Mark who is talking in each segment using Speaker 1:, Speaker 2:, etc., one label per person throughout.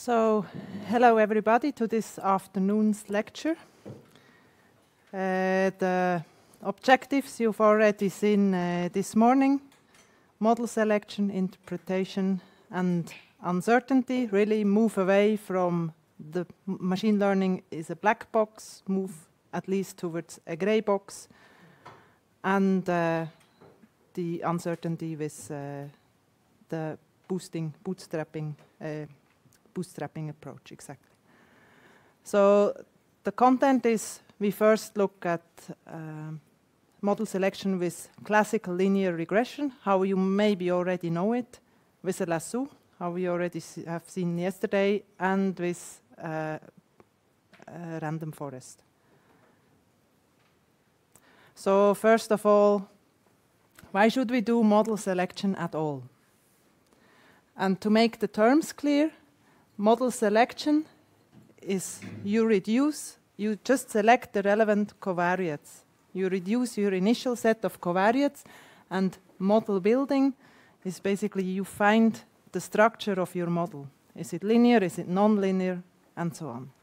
Speaker 1: So, hello everybody to this afternoon's lecture. The objectives you've already seen this morning: model selection, interpretation, and uncertainty. Really move away from the machine learning is a black box, move at least towards a gray box, and the uncertainty with the bootstrapping approach, exactly. So the content is, we first look at model selection with classical linear regression, how you maybe already know it, with a lasso, how we already have seen yesterday, and with random forest. So first of all, why should we do model selection at all? And to make the terms clear, model selection is you just select the relevant covariates. You reduce your initial set of covariates, and model building is basically you find the structure of your model. Is it linear, is it non-linear, and so on.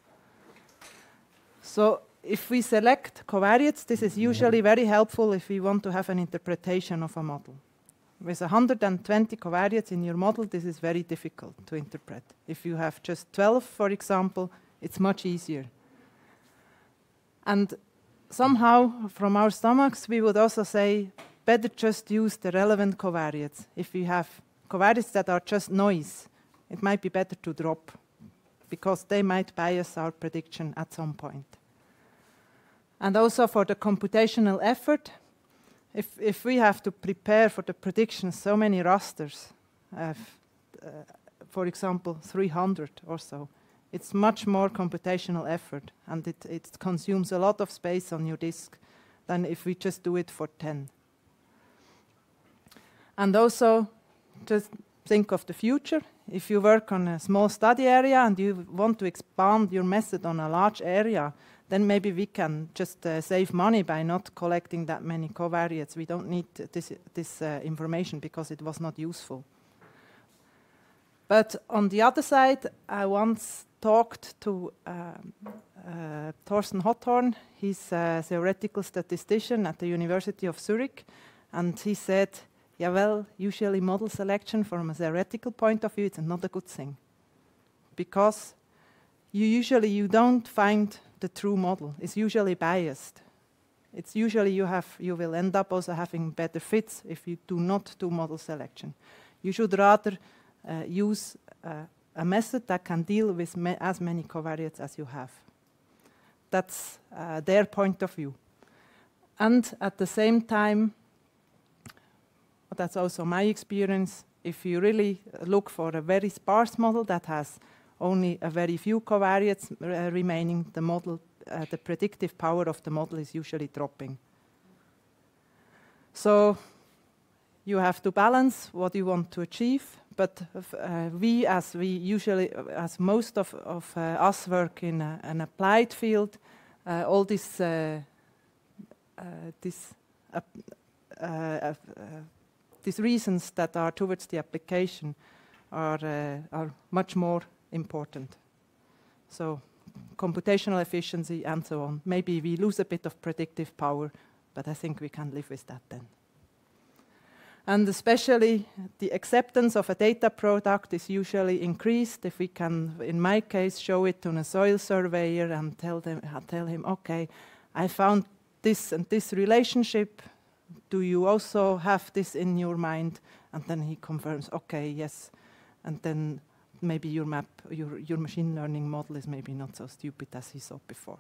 Speaker 1: So if we select covariates, this is usually very helpful if we want to have an interpretation of a model. With 120 covariates in your model, this is very difficult to interpret. If you have just 12, for example, it's much easier. And somehow, from our stomachs, we would also say, better just use the relevant covariates. If you have covariates that are just noise, it might be better to drop, because they might bias our prediction at some point. And also for the computational effort, if we have to prepare for the prediction so many rasters, for example, 300 or so, it's much more computational effort, and it consumes a lot of space on your disk than if we just do it for 10. And also, just think of the future. If you work on a small study area and you want to expand your method on a large area, then maybe we can just save money by not collecting that many covariates. We don't need this information because it was not useful. But on the other side, I once talked to Thorsten Hotthorn. He's a theoretical statistician at the University of Zurich, and he said, yeah, well, usually model selection from a theoretical point of view, it's not a good thing, because you don't find the true model. It's usually biased. It's usually you will end up also having better fits if you do not do model selection. You should rather use a method that can deal with as many covariates as you have. That's their point of view. And at the same time, that's also my experience, if you really look for a very sparse model that has only a very few covariates remaining, the model, the predictive power of the model is usually dropping. So you have to balance what you want to achieve, but as most of us work in an applied field, all these reasons that are towards the application are much more important. So computational efficiency and so on. Maybe we lose a bit of predictive power, but I think we can live with that then. And especially the acceptance of a data product is usually increased if we can, in my case, show it to a soil surveyor and tell him, okay, I found this and this relationship. Do you also have this in your mind? And then he confirms, okay, yes. And then maybe your machine learning model is maybe not so stupid as he thought before.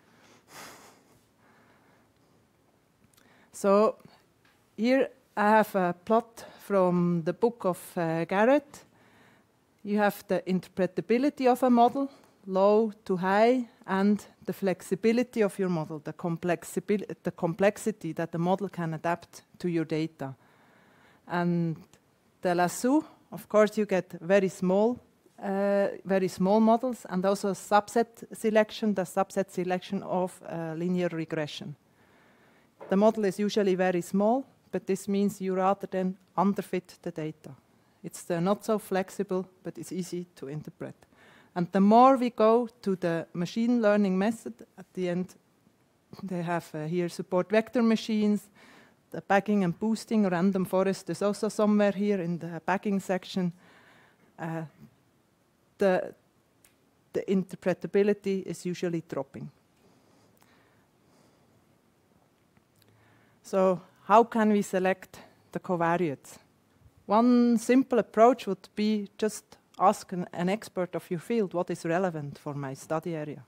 Speaker 1: So here I have a plot from the book of Garrett. You have the interpretability of a model, low to high, and the flexibility of your model, the complexity that the model can adapt to your data. And the lasso, of course, you get very small models, and also subset selection, the subset selection of linear regression. The model is usually very small, but this means you rather than underfit the data. It's not so flexible, but it's easy to interpret. And the more we go to the machine learning method, at the end, they have here support vector machines, the bagging and boosting. Random forest is also somewhere here in the bagging section. The interpretability is usually dropping. So how can we select the covariates? One simple approach would be just ask an expert of your field what is relevant for my study area.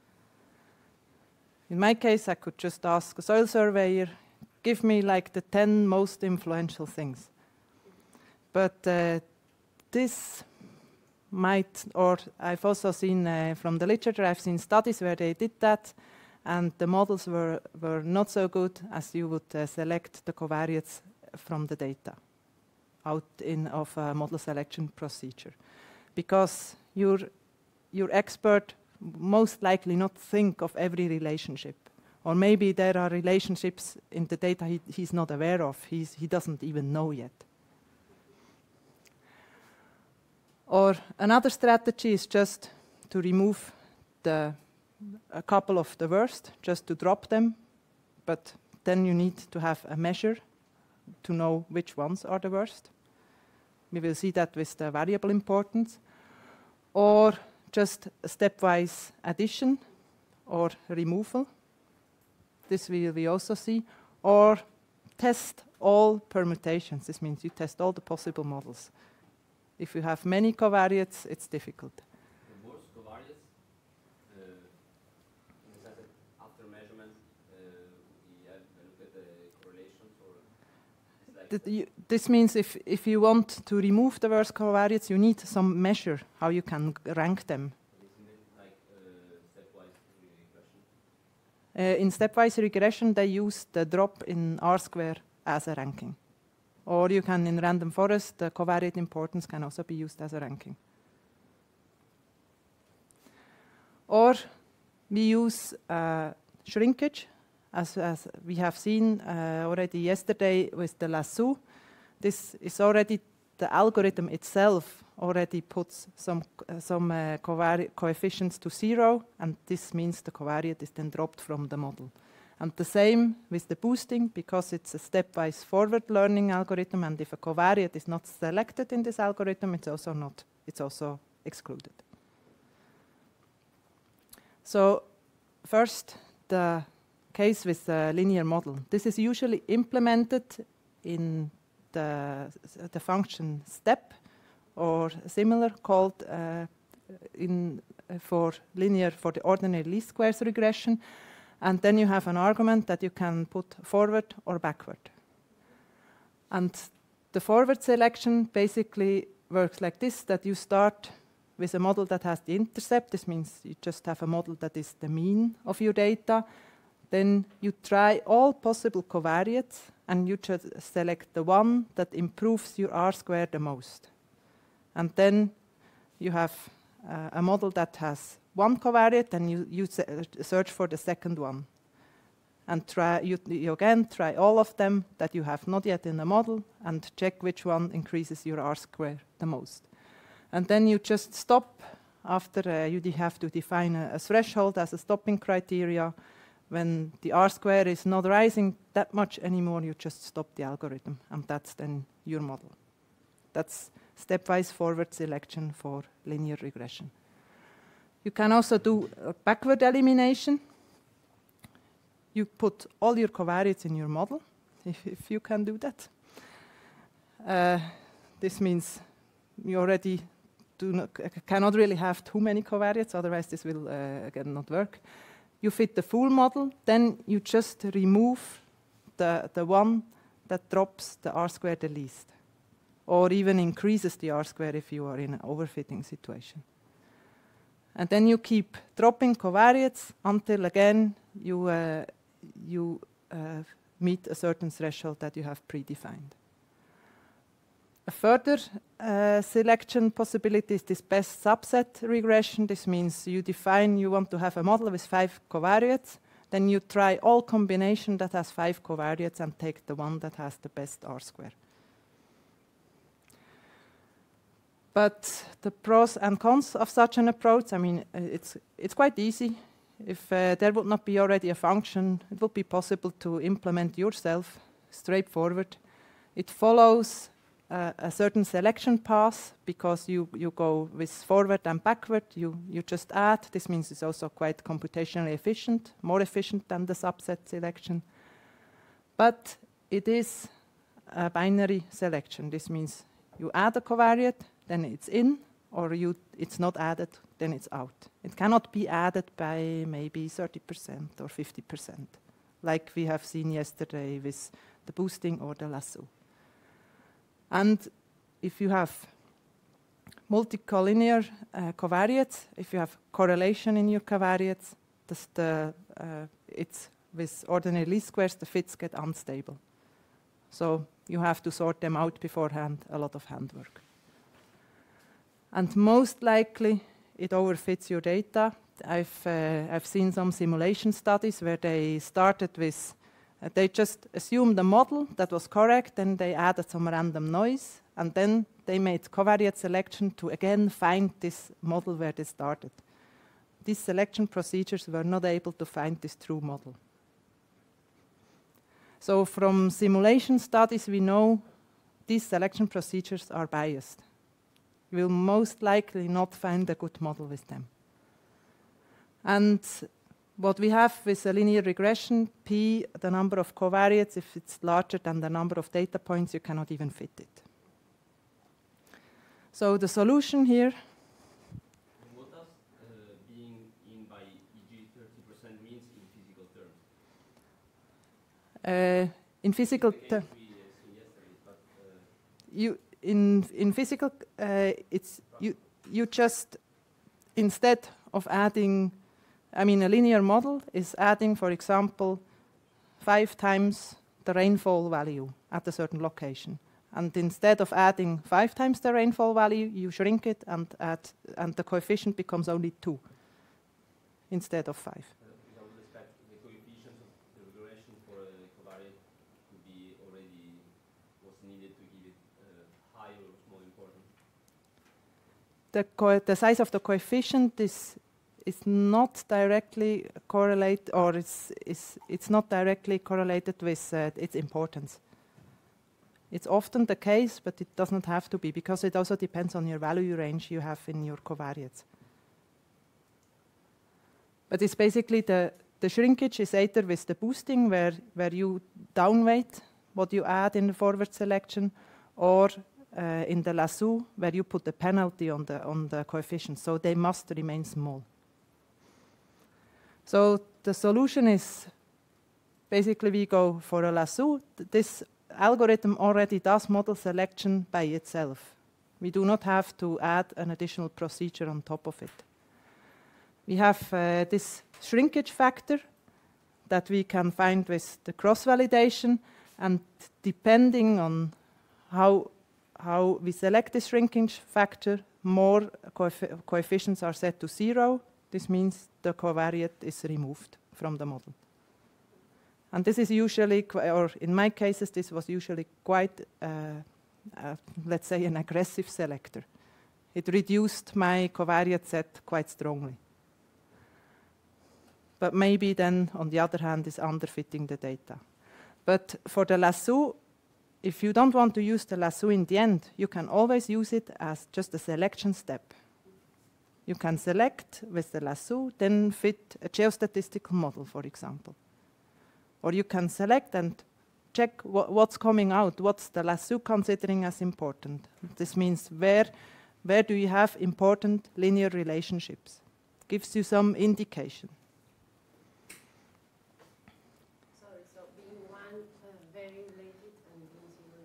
Speaker 1: In my case, I could just ask a soil surveyor, give me like the 10 most influential things. But this might, or I've also seen from the literature, I've seen studies where they did that, and the models were not so good as you would select the covariates from the data out of a model selection procedure. Because your expert most likely not think of every relationship. Or maybe there are relationships in the data he's not aware of, he doesn't even know yet. Or another strategy is just to remove a couple of the worst, just to drop them, but then you need to have a measure to know which ones are the worst. We will see that with the variable importance. Or just a stepwise addition or removal. This we also see. Or test all permutations. This means you test all the possible models. If you have many covariates, it's difficult.
Speaker 2: The worst covariates, in the sense that after measurement, we look at the correlations, or it's like
Speaker 1: this means if you want to remove the worst covariates, you need some measure how you can rank them.
Speaker 2: Isn't it like stepwise regression?
Speaker 1: In stepwise regression, they use the drop in R-square as a ranking. Or you can, in random forest, the covariate importance can also be used as a ranking. Or we use shrinkage, as we have seen already yesterday with the lasso. This is already, the algorithm itself already puts some coefficients to 0, and this means the covariate is then dropped from the model. And the same with the boosting, because it's a stepwise forward learning algorithm, and if a covariate is not selected in this algorithm, it's also excluded. So first, the case with the linear model. This is usually implemented in the function step or similar, called for the ordinary least squares regression. And then you have an argument that you can put forward or backward. And the forward selection basically works like this, that you start with a model that has the intercept. This means you just have a model that is the mean of your data. Then you try all possible covariates, and you just select the one that improves your R-square the most. And then you have a model that has one covariate, and you search for the second one. And you again try all of them that you have not yet in the model, and check which one increases your R-square the most. And then you just stop after you have to define a threshold as a stopping criteria. When the R-square is not rising that much anymore, you just stop the algorithm, and that's then your model. That's stepwise forward selection for linear regression. You can also do a backward elimination. You put all your covariates in your model, if you can do that. This means you already cannot really have too many covariates, otherwise this will again not work. You fit the full model, then you just remove the one that drops the R-square the least, or even increases the R-square if you are in an overfitting situation. And then you keep dropping covariates until again you meet a certain threshold that you have predefined. A further selection possibility is this best subset regression. This means you want to have a model with 5 covariates, then you try all combination that has 5 covariates and take the one that has the best R-square. But the pros and cons of such an approach, I mean, it's quite easy. If there would not be already a function, it would be possible to implement yourself, straightforward. It follows a certain selection path because you go with forward and backward. You just add. This means it's also quite computationally efficient, more efficient than the subset selection. But it is a binary selection. This means you add a covariate, then it's in, or it's not added, then it's out. It cannot be added by maybe 30% or 50%, like we have seen yesterday with the boosting or the lasso. And if you have multicollinear covariates, if you have correlation in your covariates, it's with ordinary least squares, the fits get unstable. So you have to sort them out beforehand, a lot of handwork. And most likely, it overfits your data. I've seen some simulation studies where they started with, they just assumed a model that was correct, then they added some random noise, and then they made covariate selection to again find this model where they started. These selection procedures were not able to find this true model. So from simulation studies, we know these selection procedures are biased. You will most likely not find a good model with them. And what we have with a linear regression, P, the number of covariates, if it's larger than the number of data points, you cannot even fit it. So the solution here.
Speaker 2: What does being in by e.g. 30% means in physical terms?
Speaker 1: In physical terms, in physical, it's you just, instead of adding, I mean, a linear model is adding, for example, 5 times the rainfall value at a certain location. And instead of adding 5 times the rainfall value, you shrink it and the coefficient becomes only 2 instead of 5.
Speaker 2: With all respect, the coefficient of the regression for a covariate could be already what's needed to give it high or small importance.
Speaker 1: The size of the coefficient is not directly correlated, or it's not directly correlated with its importance. It's often the case, but it does not have to be, because it also depends on your value range you have in your covariates. But it's basically the shrinkage is either with the boosting, where you downweight what you add in the forward selection, or in the lasso, where you put the penalty on the coefficient, so they must remain small. So the solution is basically we go for a lasso. This algorithm already does model selection by itself. We do not have to add an additional procedure on top of it. We have this shrinkage factor that we can find with the cross-validation, and depending on how we select this shrinkage factor, more coefficients are set to 0. This means the covariate is removed from the model. And this is usually, or in my cases, this was usually quite, let's say, an aggressive selector. It reduced my covariate set quite strongly. But maybe then, on the other hand, is underfitting the data. But for the lasso, if you don't want to use the lasso in the end, you can always use it as just a selection step. You can select with the lasso, then fit a geostatistical model, for example. Or you can select and check what's coming out, what's the lasso considering as important. This means where do you have important linear relationships. It gives you some indication.
Speaker 3: Sorry, so being one very related and being 0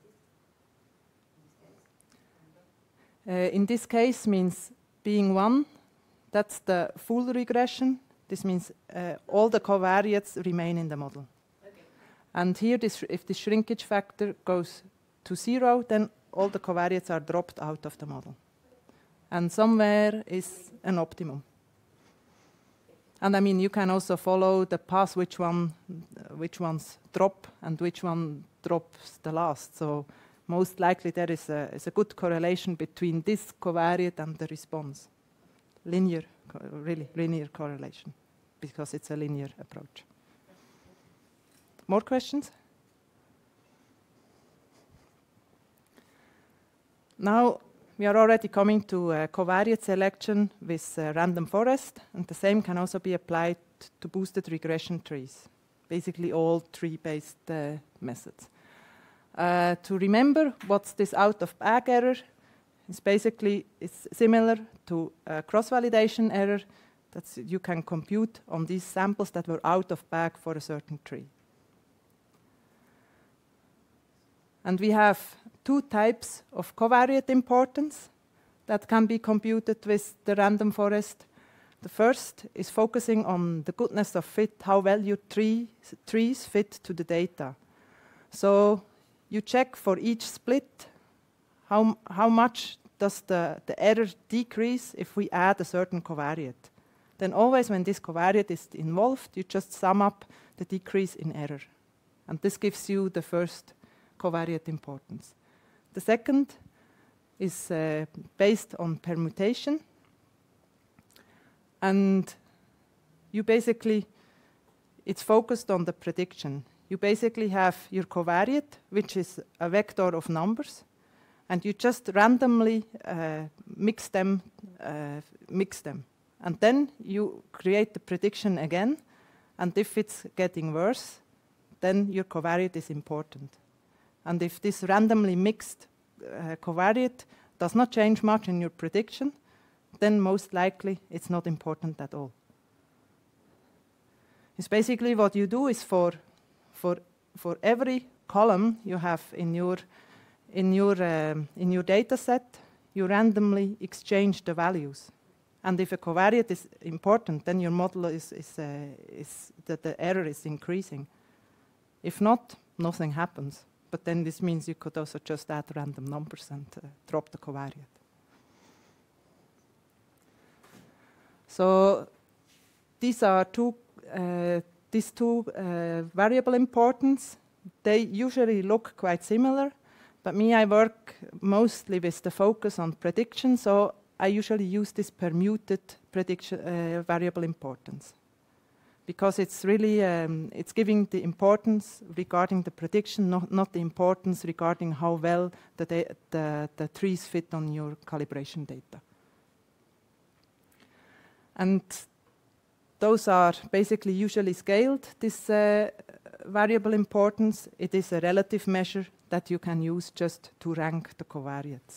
Speaker 3: non-related
Speaker 1: In this case means being 1, that's the full regression. This means all the covariates remain in the model.
Speaker 3: Okay.
Speaker 1: And here, if the shrinkage factor goes to 0, then all the covariates are dropped out of the model. And somewhere is an optimum. And I mean, you can also follow the path, which ones drop and which one drops the last. So most likely there is a good correlation between this covariate and the response. Really linear correlation, because it's a linear approach. More questions? Now we are already coming to covariate selection with random forest, and the same can also be applied to boosted regression trees, basically all tree-based methods. To remember what's this out-of-bag error, it's similar to cross-validation error that you can compute on these samples that were out of bag for a certain tree. And we have two types of covariate importance that can be computed with the random forest. The first is focusing on the goodness of fit, how well your trees fit to the data. So you check for each split how much does the error decrease if we add a certain covariate. Then always when this covariate is involved, you just sum up the decrease in error. And this gives you the first covariate importance. The second is based on permutation. And it's focused on the prediction. You basically have your covariate, which is a vector of numbers, and you just randomly mix them. And then you create the prediction again, and if it's getting worse, then your covariate is important. And if this randomly mixed covariate does not change much in your prediction, then most likely it's not important at all. It's basically what you do is for every column you have in your data set, you randomly exchange the values. And if a covariate is important, then your model is that the error is increasing. If not, nothing happens. But then this means you could also just add random numbers and drop the covariate. So these are these two variable importance. They usually look quite similar, but I work mostly with the focus on prediction, so I usually use this permuted prediction variable importance, because it's really it's giving the importance regarding the prediction, not the importance regarding how well the trees fit on your calibration data. And those are basically usually scaled, this variable importance. It is a relative measure that you can use just to rank the covariates.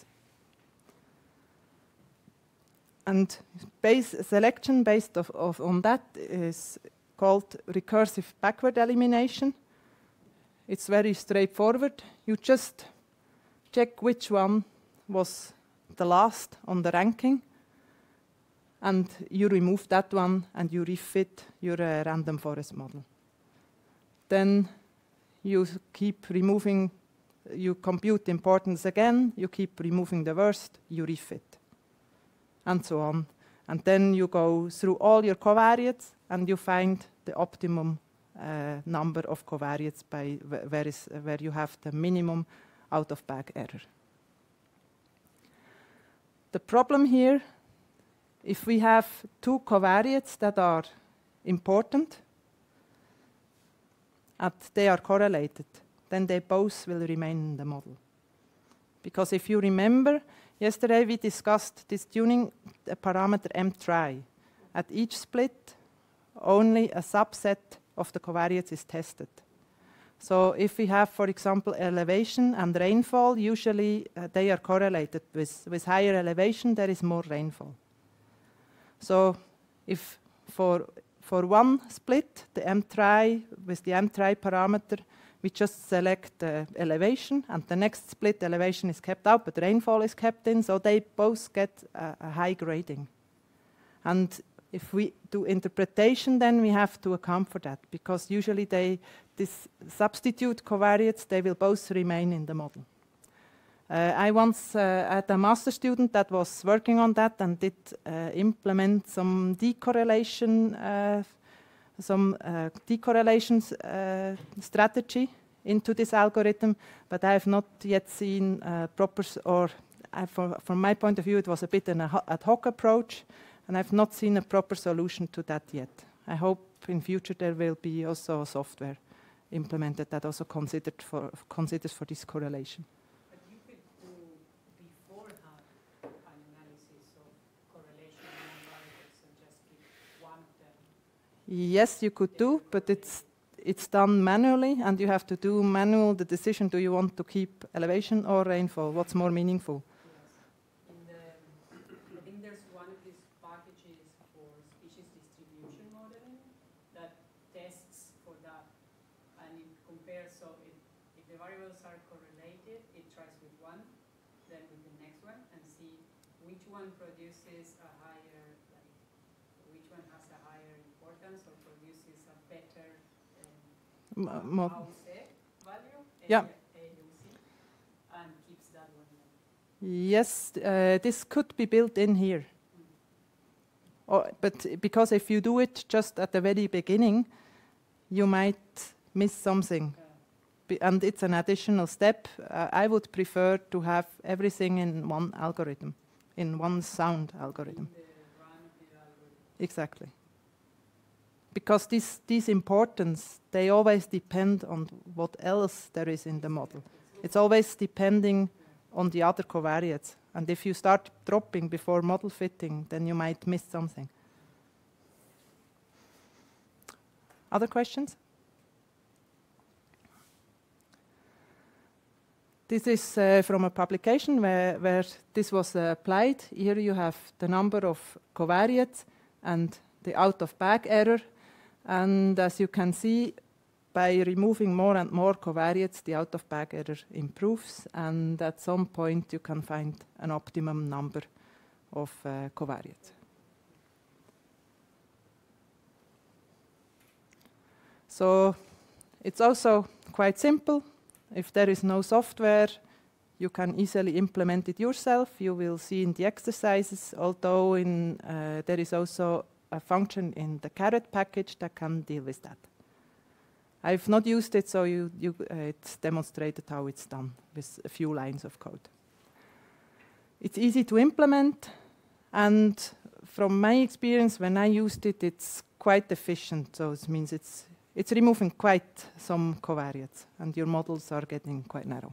Speaker 1: And selection based on that is called recursive backward elimination. It's very straightforward. You just check which one was the last on the ranking, and you remove that one and you refit your random forest model. Then you keep removing, you compute importance again, you keep removing the worst, you refit, and so on. And then you go through all your covariates and you find the optimum number of covariates where you have the minimum out-of-bag error. The problem here, if we have two covariates that are important and they are correlated, then they both will remain in the model. Because if you remember, yesterday we discussed this tuning parameter mtry. At each split, only a subset of the covariates is tested. So if we have, for example, elevation and rainfall, usually they are correlated. With higher elevation, there is more rainfall. So if for one split, the mtry, with the mtry parameter, we just select the elevation, and the next split elevation is kept out, but rainfall is kept in, so they both get a high grading. And if we do interpretation, then we have to account for that, because usually this substitute covariates, they will both remain in the model. I once had a master student that was working on that and did implement some decorrelation strategy into this algorithm, but I have not yet seen from my point of view, it was a bit an ad hoc approach, and I've not seen a proper solution to that yet. I hope in future there will be also software implemented that also considers for this correlation.
Speaker 4: But you could do beforehand an analysis of correlation among variables and just keep one of them.
Speaker 1: Yes, you could do, but it's done manually, and you have to do the decision, do you want to keep elevation or rainfall? What's more meaningful?
Speaker 4: I think there's one of these packages for species distribution modeling that tests for that, and it compares, so if the variables are correlated, it tries with one, then with the next one, and see which one produces a higher, like, which one has a higher importance or produces a better AUC value,
Speaker 1: Yeah.
Speaker 4: AUC, and keeps that one.
Speaker 1: Yes, this could be built in here. But because if you do it just at the very beginning, you might miss something. And it's an additional step. I would prefer to have everything in one algorithm, in one sound algorithm.
Speaker 4: The run of the algorithm.
Speaker 1: Exactly. Because these importance, they always depend on what else there is in the model. It's always depending on the other covariates. And if you start dropping before model fitting, then you might miss something. Other questions? This is from a publication where this was applied. Here you have the number of covariates and the out-of-bag error. And as you can see, by removing more and more covariates, the out-of-bag error improves, and at some point you can find an optimum number of covariates. So it's also quite simple. If there is no software, you can easily implement it yourself. You will see in the exercises, although there is also a function in the Caret package that can deal with that. I've not used it, so it's demonstrated how it's done with a few lines of code. It's easy to implement, and from my experience, when I used it, it's quite efficient. So it means it's removing quite some covariates, and your models are getting quite narrow.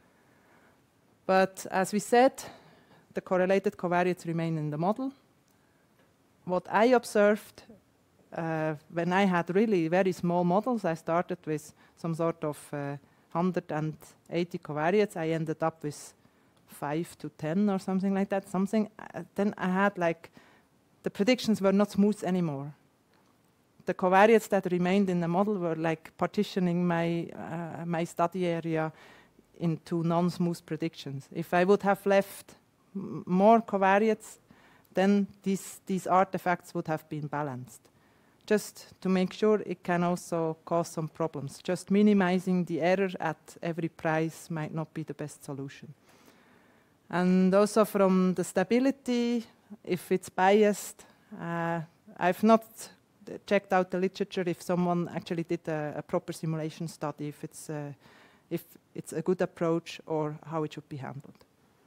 Speaker 1: But as we said, the correlated covariates remain in the model. What I observed when I had really very small models, I started with some sort of 180 covariates. I ended up with 5 to 10 or something like that. Then I had the predictions were not smooth anymore. The covariates that remained in the model were like partitioning my study area into non-smooth predictions. If I would have left more covariates, then these artifacts would have been balanced. Just to make sure it can also cause some problems. Just minimizing the error at every price might not be the best solution. And also from the stability, if it's biased, I've not checked out the literature if someone actually did a proper simulation study, if it's a good approach or how it should be handled.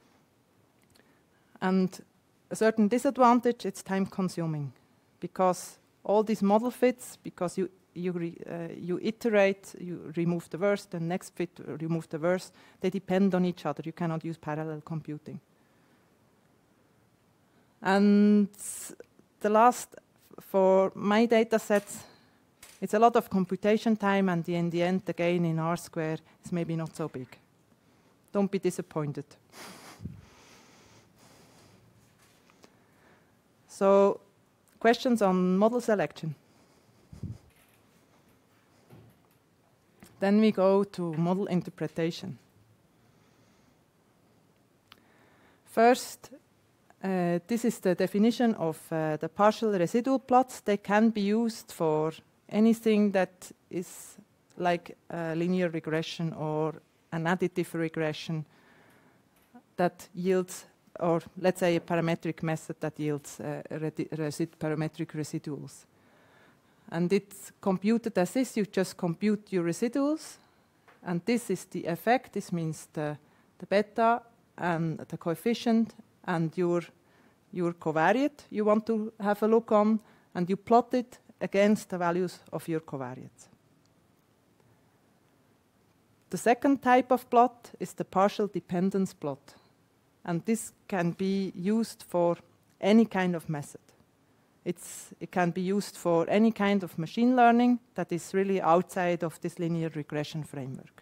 Speaker 1: And a certain disadvantage, it's time consuming, because all these model fits, because you iterate, you remove the worst, the next fit, remove the worst, they depend on each other. You cannot use parallel computing. And the last, for my data sets, it's a lot of computation time, and in the end, the gain in R² is maybe not so big. Don't be disappointed. So, questions on model selection? Then we go to model interpretation. First, this is the definition of the partial residual plots. They can be used for anything that is like a linear regression or an additive regression that yields, or let's say a parametric method that yields parametric residuals. And it's computed as this. You just compute your residuals, And this is the effect. This means the beta and the coefficient and your covariate you want to have a look on, and you plot it against the values of your covariates. The second type of plot is the partial dependence plot. And this can be used for any kind of method. It can be used for any kind of machine learning that is really outside of this linear regression framework.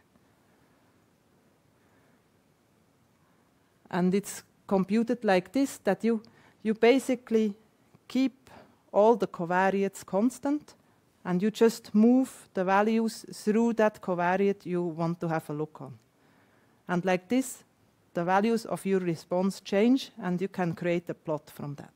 Speaker 1: And it's computed like this, that you basically keep all the covariates constant, and you just move the values through that covariate you want to have a look on. And like this, the values of your response change, and you can create a plot from that.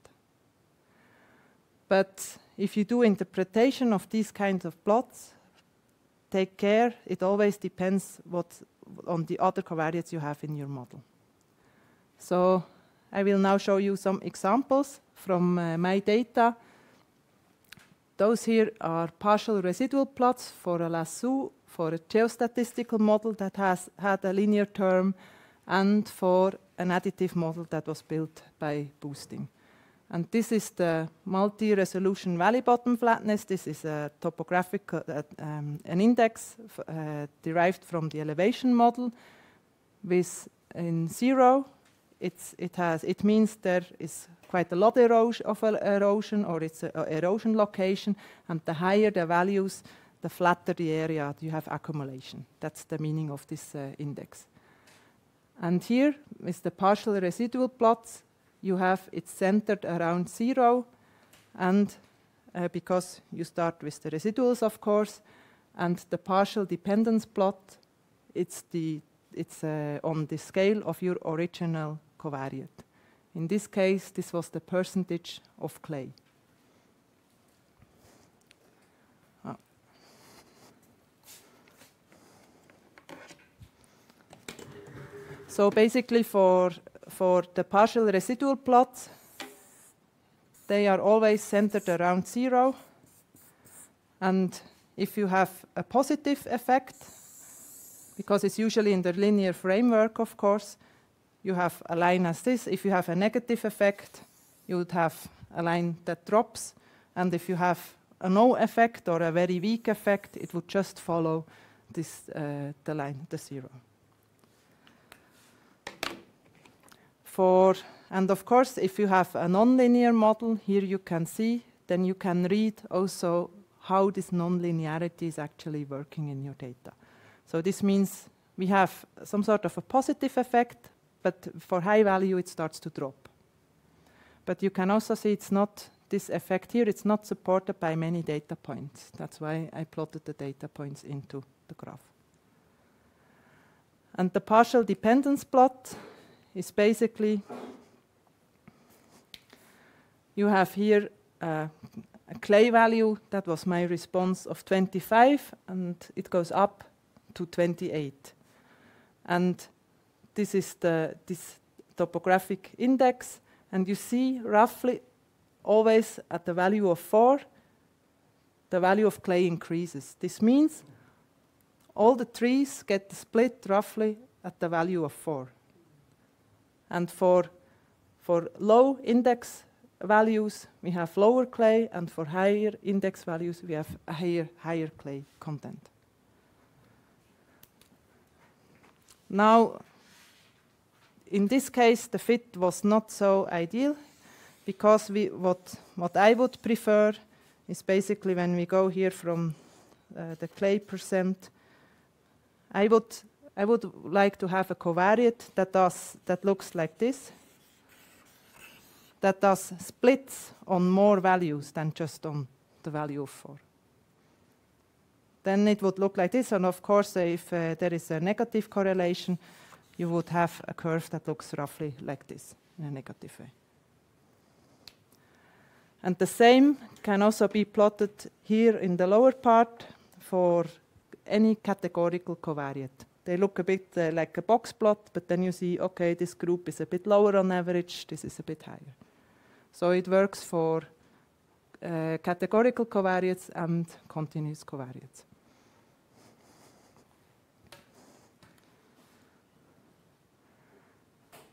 Speaker 1: But if you do interpretation of these kinds of plots, take care, it always depends on the other covariates you have in your model. So I will now show you some examples from my data. Those here are partial residual plots for a lasso, for a geostatistical model that had a linear term, and for an additive model that was built by boosting. And this is the multi-resolution valley bottom flatness. This is a topographical, an index derived from the elevation model. With in 0, it means there is quite a lot of erosion, or it's an erosion location, and the higher the values, the flatter the area, you have accumulation. That's the meaning of this index. And here, with the partial residual plots, you have it centered around 0, and because you start with the residuals, of course, and the partial dependence plot, it's on the scale of your original covariate. In this case, this was the percentage of clay. So basically for the partial residual plots, they are always centered around 0. And if you have a positive effect, because it's usually in the linear framework, of course, you have a line as this. If you have a negative effect, you would have a line that drops. And if you have a no effect or a very weak effect, it would just follow this, the line, the 0. And of course, if you have a nonlinear model, here you can see, then you can read also how this nonlinearity is actually working in your data. So this means we have some sort of a positive effect, but for high value it starts to drop. But you can also see it's not, this effect here, it's not supported by many data points. That's why I plotted the data points into the graph. And the partial dependence plot is basically, you have here a clay value, that was my response of 25, and it goes up to 28. And this is this topographic index, and you see roughly always at the value of 4, the value of clay increases. This means all the trees get split roughly at the value of 4. And for low index values, we have lower clay, and for higher index values, we have a higher clay content. Now, in this case, the fit was not so ideal, because what I would prefer is basically when we go here from the clay percent, I would like to have a covariate that looks like this, that does splits on more values than just on the value of 4. Then it would look like this, and of course, if there is a negative correlation, you would have a curve that looks roughly like this, in a negative way. And the same can also be plotted here in the lower part for any categorical covariate. They look a bit like a box plot, but then you see, okay, this group is a bit lower on average, this is a bit higher. So it works for categorical covariates and continuous covariates.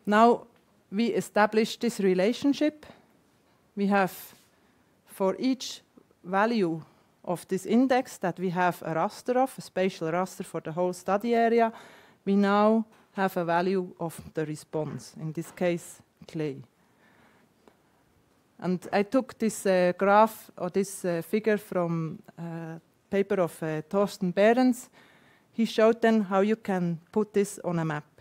Speaker 1: Now we establish this relationship. We have, for each value of this index that we have a raster of, a spatial raster for the whole study area, we now have a value of the response, in this case, clay. And I took this graph or this figure from a paper of Thorsten Behrens. He showed then how you can put this on a map.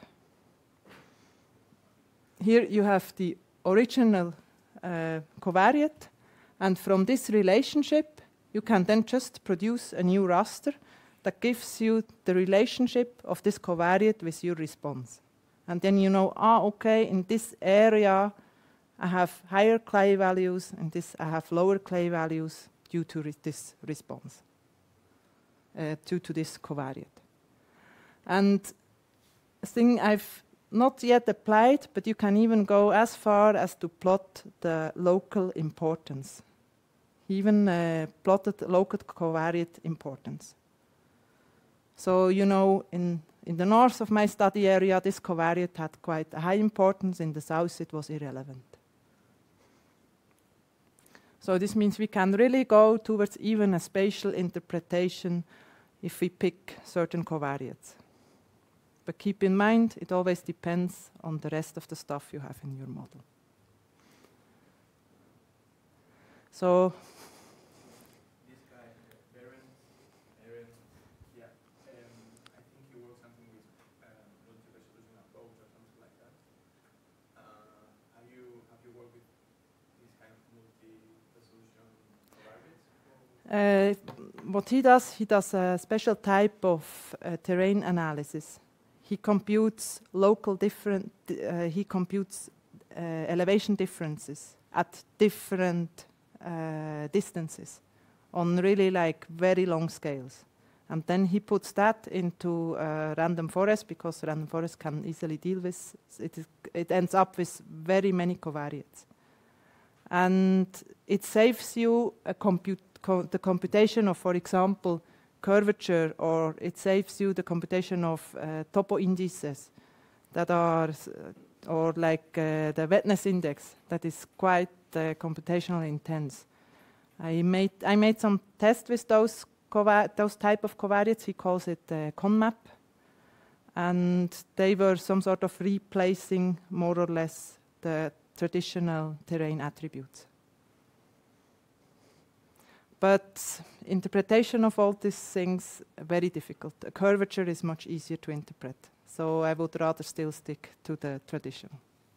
Speaker 1: Here you have the original covariate, and from this relationship, you can then just produce a new raster that gives you the relationship of this covariate with your response. And then you know, okay, in this area, I have higher clay values, and this I have lower clay values due to this response, due to this covariate. And a thing I've not yet applied, but you can even go as far as to plot the local importance. Even plotted local covariate importance. So, you know, in the north of my study area, this covariate had quite a high importance. In the south, it was irrelevant. So this means we can really go towards even a spatial interpretation if we pick certain covariates. But keep in mind, it always depends on the rest of the stuff you have in your model. So
Speaker 5: this guy, Aaron, yeah, I think he works something with multi-resolution approach or something like that. Have you worked with this kind of multi-resolution covariates?
Speaker 1: What he does a special type of terrain analysis. He computes he computes elevation differences at different distances on really like very long scales. And then he puts that into random forest, because random forest can easily deal with it ends up with very many covariates. And it saves you the computation of, for example, curvature, or it saves you the computation of topo indices that are, or like the wetness index that is quite computationally intense. I made some tests with those type of covariates. He calls it ConMap, and they were some sort of replacing more or less the traditional terrain attributes. But interpretation of all these things, very difficult. A curvature is much easier to interpret. So I would rather still stick to the traditional.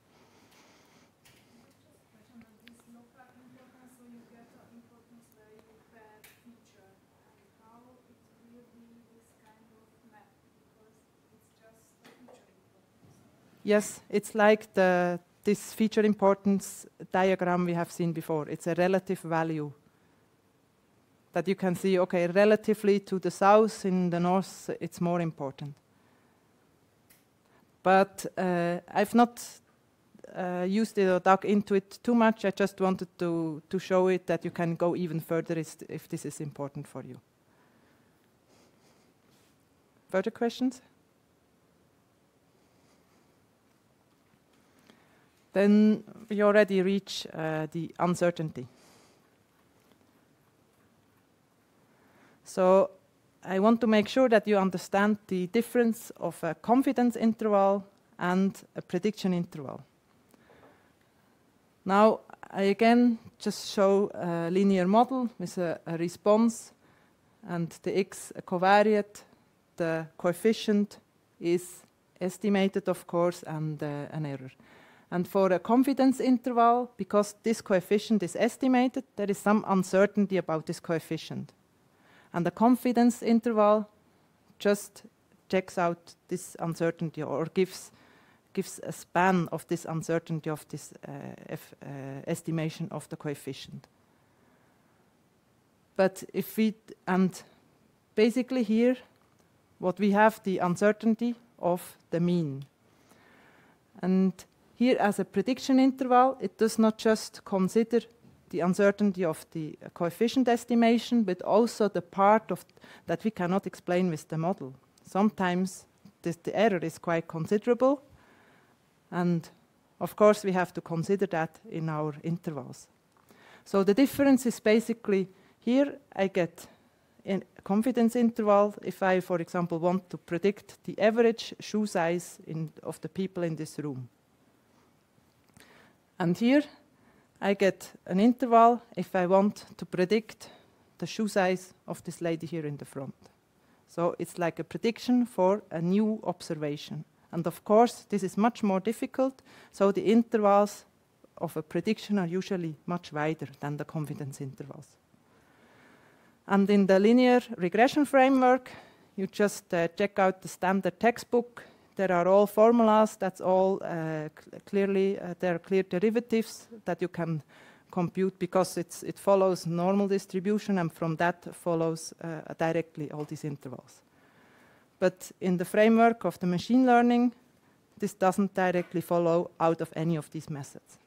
Speaker 1: Yes, it's like this feature importance diagram we have seen before. It's a relative value that you can see, okay, relatively to the south, in the north, it's more important. But I've not used it or dug into it too much. I just wanted to show it that you can go even further if this is important for you. Further questions? Then we already reach the uncertainty. So I want to make sure that you understand the difference of a confidence interval and a prediction interval. Now, I again just show a linear model with a response, and the x a covariate. The coefficient is estimated, of course, and an error. And for a confidence interval, because this coefficient is estimated, there is some uncertainty about this coefficient. And the confidence interval just checks out this uncertainty, or gives a span of this uncertainty of this estimation of the coefficient. But if we, and basically here, what we have, the uncertainty of the mean. And here, as a prediction interval, it does not just consider the uncertainty of the coefficient estimation, but also the part of that we cannot explain with the model. Sometimes the error is quite considerable, And of course, we have to consider that in our intervals. So the difference is basically here I get a confidence interval if I, for example, want to predict the average shoe size of the people in this room. And here I get an interval if I want to predict the shoe size of this lady here in the front. So it's like a prediction for a new observation. And of course, this is much more difficult, so the intervals of a prediction are usually much wider than the confidence intervals. And in the linear regression framework, you just check out the standard textbook. There are all formulas, that's all clearly, there are clear derivatives that you can compute because it follows normal distribution, and from that follows directly all these intervals. But in the framework of the machine learning, this doesn't directly follow out of any of these methods.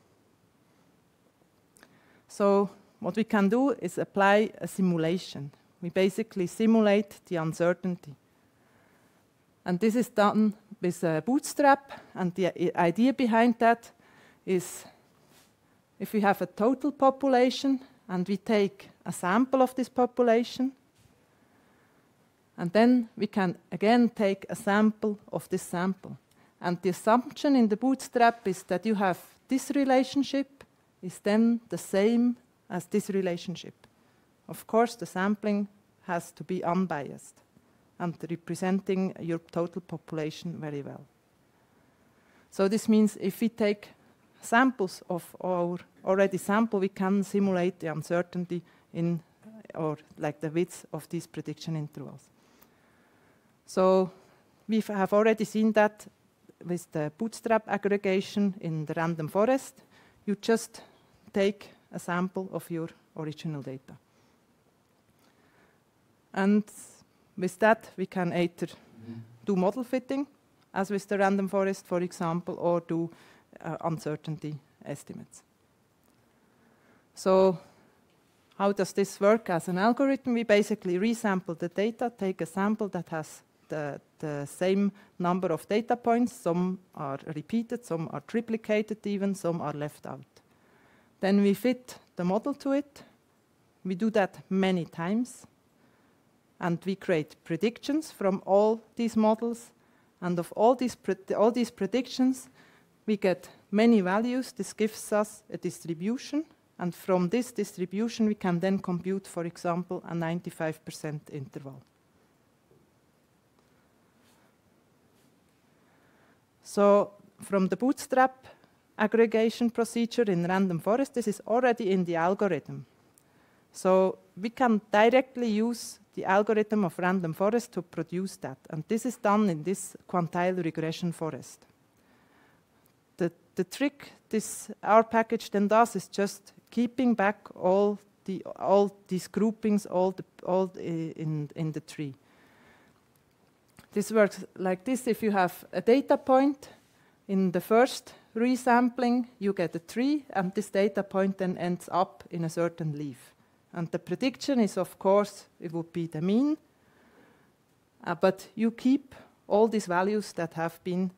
Speaker 1: So what we can do is apply a simulation. We basically simulate the uncertainty. And this is done with Bootstrap, and the idea behind that is if we have a total population and we take a sample of this population, and then we can again take a sample of this sample. And the assumption in the Bootstrap is that you have this relationship is then the same as this relationship. Of course, the sampling has to be unbiased and representing your total population very well. So this means if we take samples of our already sample, we can simulate the uncertainty in, or like the width of these prediction intervals. So we have already seen that with the Bootstrap aggregation in the random forest. You just take a sample of your original data. And with that, we can either do model fitting, as with the random forest, for example, or do uncertainty estimates. So how does this work as an algorithm? We basically resample the data, take a sample that has the same number of data points. Some are repeated, some are triplicated even, some are left out. Then we fit the model to it. We do that many times. And we create predictions from all these models. And of all these predictions, we get many values. This gives us a distribution. And from this distribution, we can then compute, for example, a 95% interval. So from the Bootstrap aggregation procedure in random forest, this is already in the algorithm. So we can directly use the algorithm of random forest to produce that. And this is done in this quantile regression forest. The trick this R package then does is just keeping back all these groupings, in the tree. This works like this. If you have a data point in the first resampling, you get a tree, and this data point then ends up in a certain leaf. And the prediction is, of course, it would be the mean, but you keep all these values that have been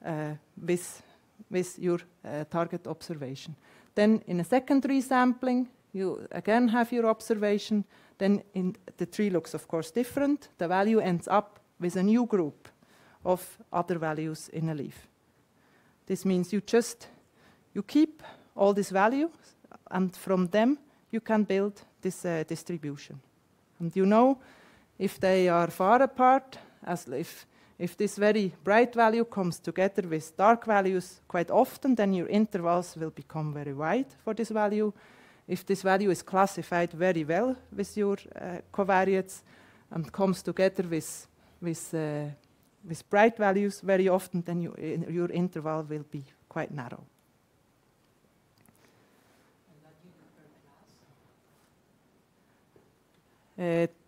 Speaker 1: with your target observation. Then in a second resampling, you again have your observation. Then the tree looks, of course, different. The value ends up with a new group of other values in a leaf. This means you keep all these values, and from them you can build this distribution. And you know, if they are far apart, as if this very bright value comes together with dark values quite often, then your intervals will become very wide for this value. If this value is classified very well with your covariates and comes together with bright values very often, then your interval will be quite narrow.
Speaker 4: And that you do per class?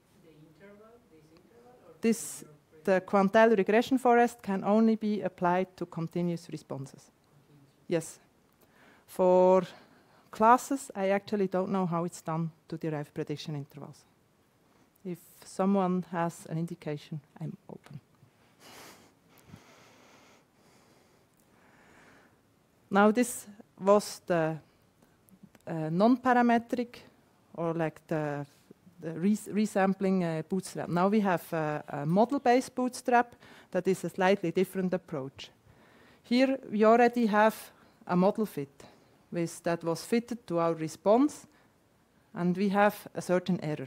Speaker 1: This the quantile regression forest can only be applied to continuous responses. Yes. For classes, I actually don't know how it's done to derive prediction intervals. If someone has an indication, I'm open. Now this was the non-parametric, or like the resampling bootstrap. Now we have a model-based bootstrap that is a slightly different approach. Here we already have a model fit that was fitted to our response, and we have a certain error.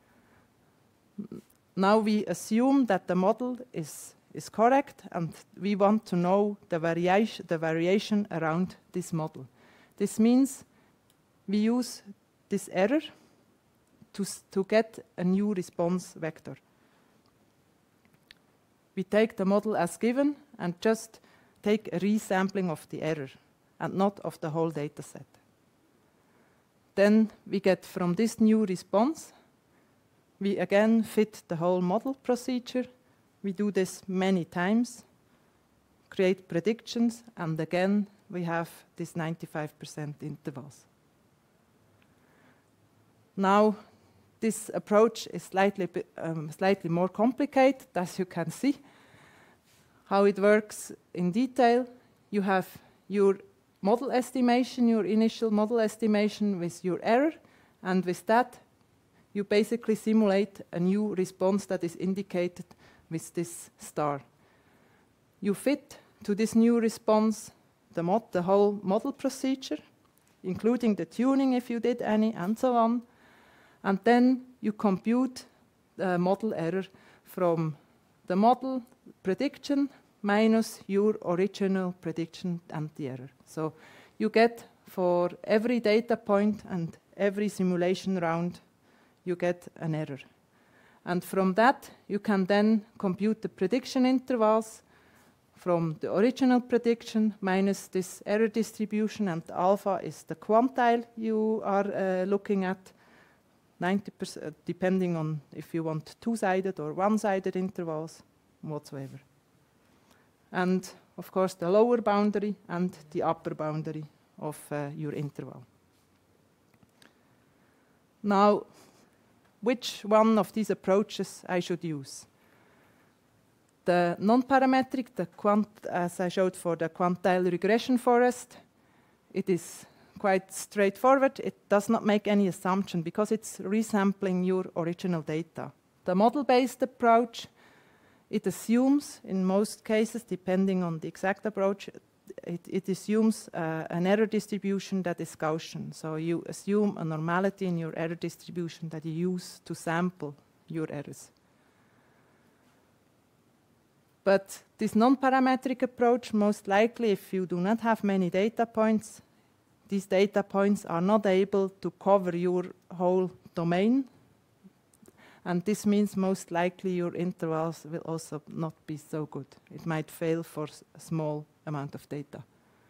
Speaker 1: Now we assume that the model is correct, and we want to know the variation around this model. This means we use this error to get a new response vector. We take the model as given and just take a resampling of the error and not of the whole data set. Then we get from this new response, we again fit the whole model procedure. We do this many times, create predictions, and again we have this 95% intervals. Now, this approach is slightly more complicated, as you can see. How it works in detail, you have your model estimation, your initial model estimation with your error, and with that, you basically simulate a new response that is indicated with this star. You fit to this new response the whole model procedure, including the tuning if you did any, and so on. And then you compute the model error from the model prediction minus your original prediction and the error. So you get for every data point and every simulation round, you get an error. And from that, you can then compute the prediction intervals from the original prediction minus this error distribution, and alpha is the quantile you are looking at. 90%, depending on if you want two-sided or one-sided intervals, whatsoever. And, of course, the lower boundary and the upper boundary of your interval. Now, which one of these approaches I should use? The non-parametric, as I showed for the quantile regression forest, it is quite straightforward. It does not make any assumption because it's resampling your original data. The model-based approach, it assumes, in most cases, depending on the exact approach, it assumes an error distribution that is Gaussian. So you assume a normality in your error distribution that you use to sample your errors. But this non-parametric approach, most likely, if you do not have many data points, these data points are not able to cover your whole domain. And this means most likely your intervals will also not be so good. It might fail for a small amount of data.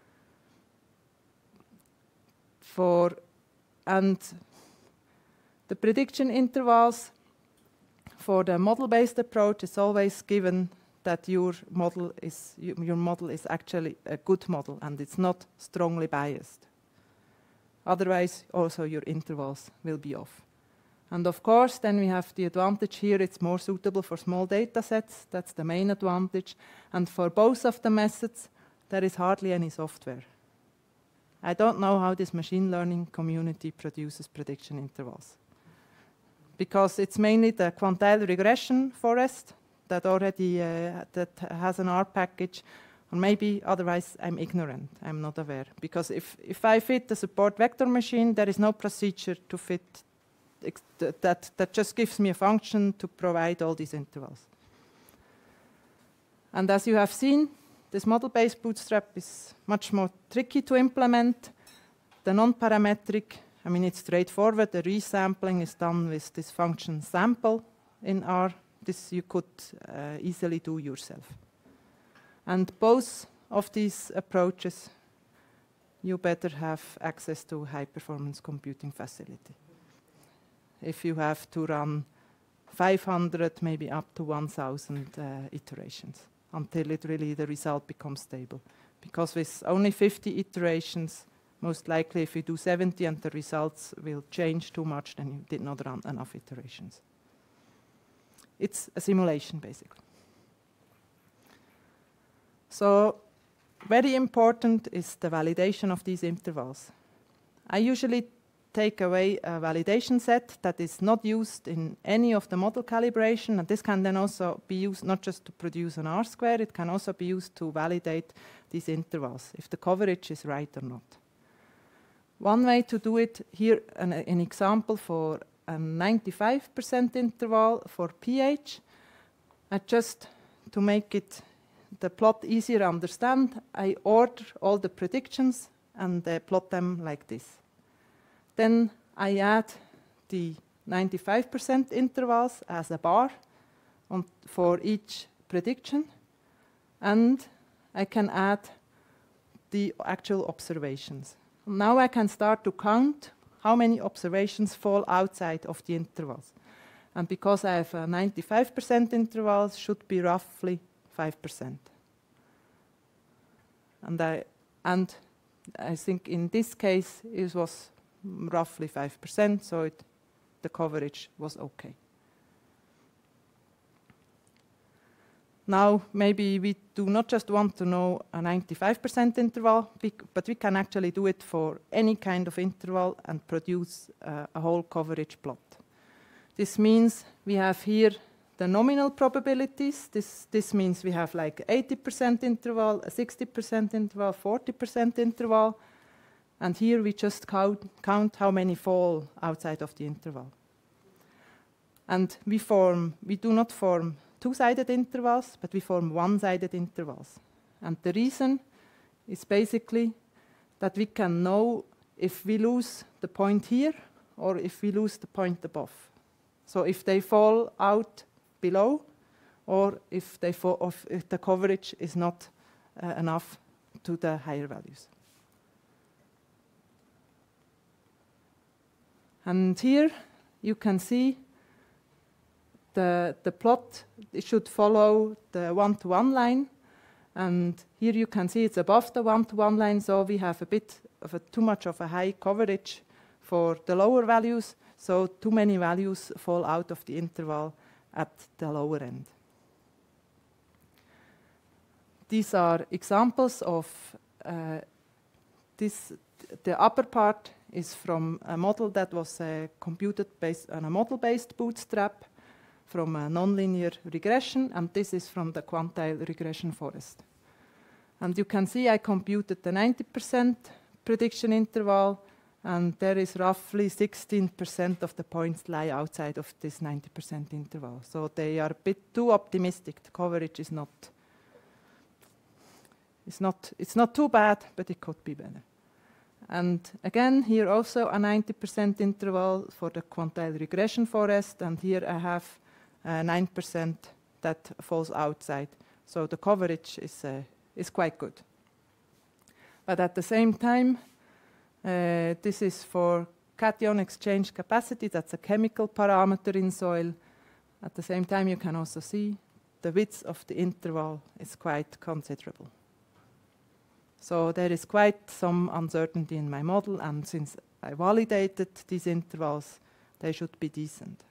Speaker 1: And the prediction intervals for the model-based approach is always given that your model is actually a good model and it's not strongly biased. Otherwise, also your intervals will be off. And of course, then we have the advantage here, it's more suitable for small data sets. That's the main advantage. And for both of the methods, there is hardly any software. I don't know how this machine learning community produces prediction intervals. Because it's mainly the quantile regression forest that already that has an R package. Or maybe otherwise I'm ignorant, I'm not aware. Because if I fit the support vector machine, there is no procedure to fit that just gives me a function to provide all these intervals. And as you have seen, this model-based bootstrap is much more tricky to implement. The non-parametric, I mean, it's straightforward. The resampling is done with this function sample in R. This you could easily do yourself. And both of these approaches, you better have access to high-performance computing facility. If you have to run 500, maybe up to 1,000 iterations until literally the result becomes stable. Because with only 50 iterations, most likely if you do 70 and the results will change too much, then you did not run enough iterations. It's a simulation, basically. So very important is the validation of these intervals. I usually take away a validation set that is not used in any of the model calibration, and this can then also be used not just to produce an R-square, it can also be used to validate these intervals, if the coverage is right or not. One way to do it, here an example for a 95% interval for pH. To make the plot easier to understand, I order all the predictions and plot them like this. Then I add the 95% intervals as a bar for each prediction, and I can add the actual observations. Now I can start to count how many observations fall outside of the intervals. And because I have a 95% intervals, should be roughly 5%. And I think in this case it was roughly 5%, so the coverage was okay. Now, maybe we do not just want to know a 95% interval, but we can actually do it for any kind of interval and produce a whole coverage plot. This means we have here the nominal probabilities. This means we have like 80% interval, a 60% interval, 40% interval. And here we just count how many fall outside of the interval. And we do not form two-sided intervals, but we form one-sided intervals. And the reason is basically that we can know if we lose the point here or if we lose the point above. So if they fall out below, or if the coverage is not enough to the higher values. And here you can see the plot. It should follow the one-to-one line. And here you can see it's above the one-to-one line, so we have a bit of too much of a high coverage for the lower values. So too many values fall out of the interval at the lower end. These are examples of this. The upper part is from a model that was computed based on a model-based bootstrap from a nonlinear regression, and this is from the quantile regression forest. And you can see I computed the 90% prediction interval, and there is roughly 16% of the points lie outside of this 90% interval. So they are a bit too optimistic. The coverage is not, it's not too bad, but it could be better. And again, here also a 90% interval for the quantile regression forest, and here I have 9% that falls outside. So the coverage is quite good. But at the same time, this is for cation exchange capacity. That's a chemical parameter in soil. At the same time, you can also see the width of the interval is quite considerable. So there is quite some uncertainty in my model, and since I validated these intervals, they should be decent.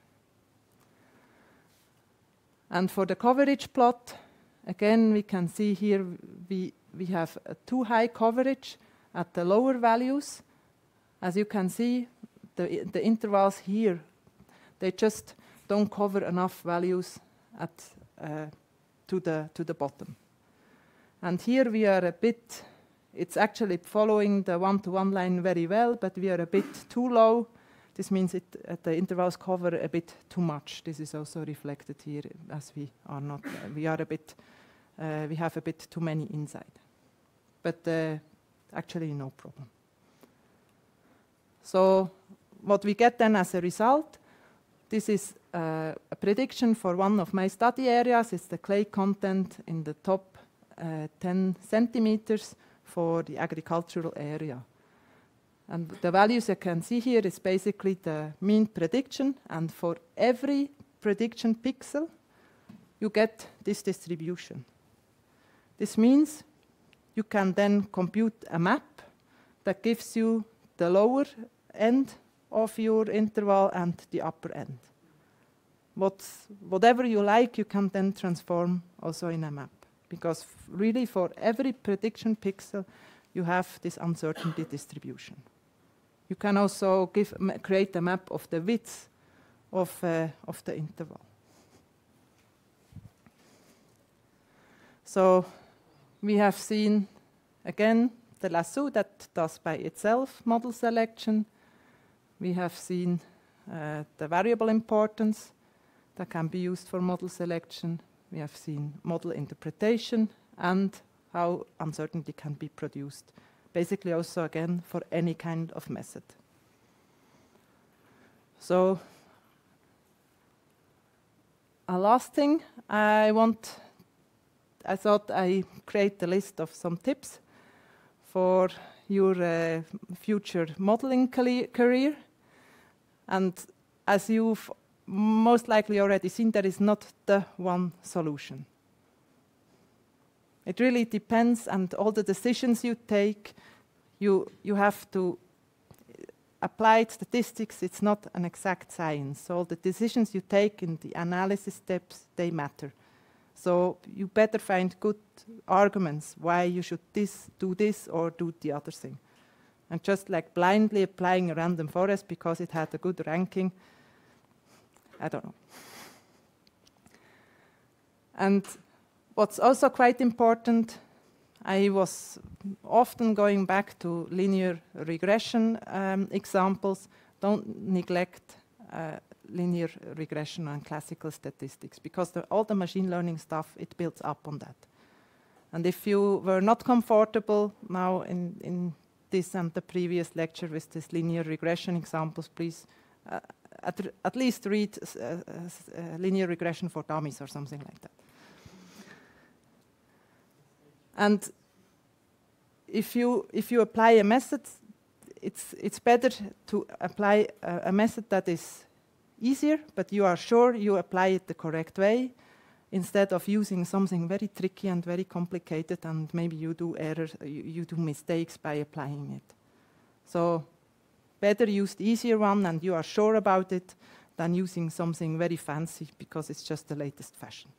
Speaker 1: And for the coverage plot, again, we can see here we have a too high coverage at the lower values. As you can see, the intervals here, they just don't cover enough values to the bottom. And here we are a bit, it's actually following the one-to-one line very well, but we are a bit too low. This means the intervals cover a bit too much. This is also reflected here, as we are not, we have a bit too many inside. But actually no problem. So what we get then as a result, this is a prediction for one of my study areas. It's the clay content in the top 10 centimeters for the agricultural area. And the values you can see here is basically the mean prediction, and for every prediction pixel, you get this distribution. This means you can then compute a map that gives you the lower end of your interval and the upper end. Whatever you like, you can then transform also in a map. because really for every prediction pixel, you have this uncertainty distribution. You can also create a map of the width of the interval. So we have seen, again, the lasso that does by itself model selection. We have seen the variable importance that can be used for model selection. We have seen model interpretation and how uncertainty can be produced. Basically also, again, for any kind of method. So a last thing I thought I create a list of some tips for your future modeling career. And as you've most likely already seen, there is not the one solution. It really depends, and all the decisions you take, you have to apply statistics. It's not an exact science. So all the decisions you take in the analysis steps, they matter. So you better find good arguments why you should do this or do the other thing. And just like blindly applying a random forest because it had a good ranking, I don't know. And what's also quite important, I was often going back to linear regression examples. Don't neglect linear regression and classical statistics, because all the machine learning stuff, it builds up on that. And if you were not comfortable now in this and the previous lecture with this linear regression examples, please at least read linear regression for dummies or something like that. And if you apply a method, it's better to apply a method that is easier, but you are sure you apply it the correct way, instead of using something very tricky and very complicated, and maybe you do errors, you do mistakes by applying it. So better use the easier one, and you are sure about it, than using something very fancy because it's just the latest fashion.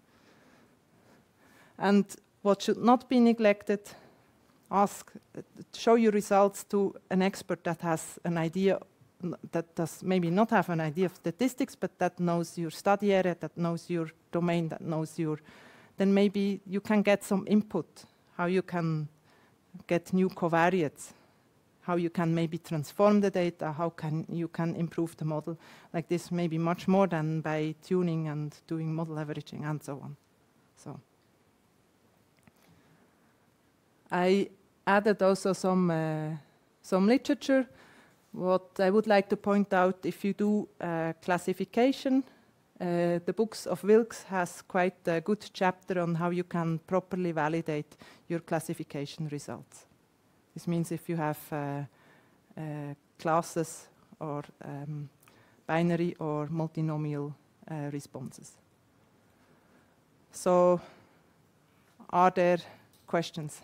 Speaker 1: And what should not be neglected, show your results to an expert that has an idea, that does maybe not have an idea of statistics, but that knows your study area, that knows your domain, that knows then maybe you can get some input, how you can get new covariates, how you can maybe transform the data, how you can improve the model like this, maybe much more than by tuning and doing model averaging and so on. So I added also some literature. What I would like to point out, if you do classification, the books of Wilks has quite a good chapter on how you can properly validate your classification results. This means if you have classes or binary or multinomial responses. So, are there questions?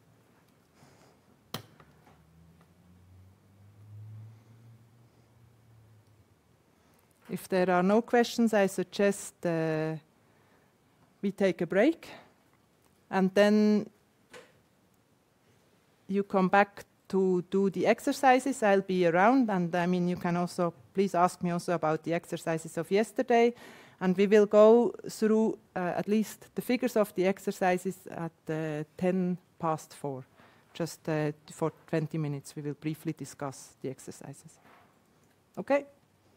Speaker 1: If there are no questions, I suggest we take a break, and then you come back to do the exercises. I'll be around, and I mean, you can also please ask me also about the exercises of yesterday, and we will go through at least the figures of the exercises at 4:10. Just for 20 minutes, we will briefly discuss the exercises. Okay?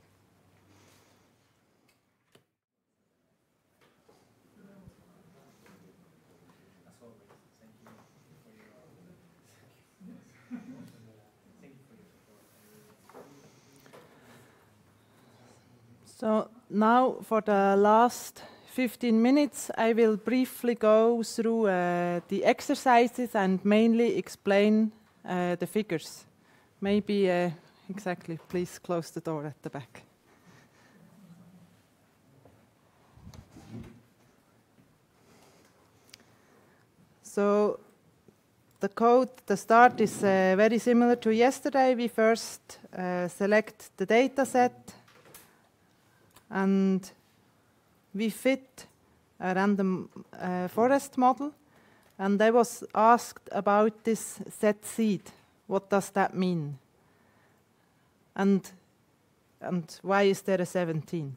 Speaker 1: So now for the last 15 minutes, I will briefly go through the exercises and mainly explain the figures. Maybe, exactly, please close the door at the back. So the code, the start is very similar to yesterday. We first select the data set, and we fit a random forest model. And I was asked about this set seed. What does that mean? And why is there a 17?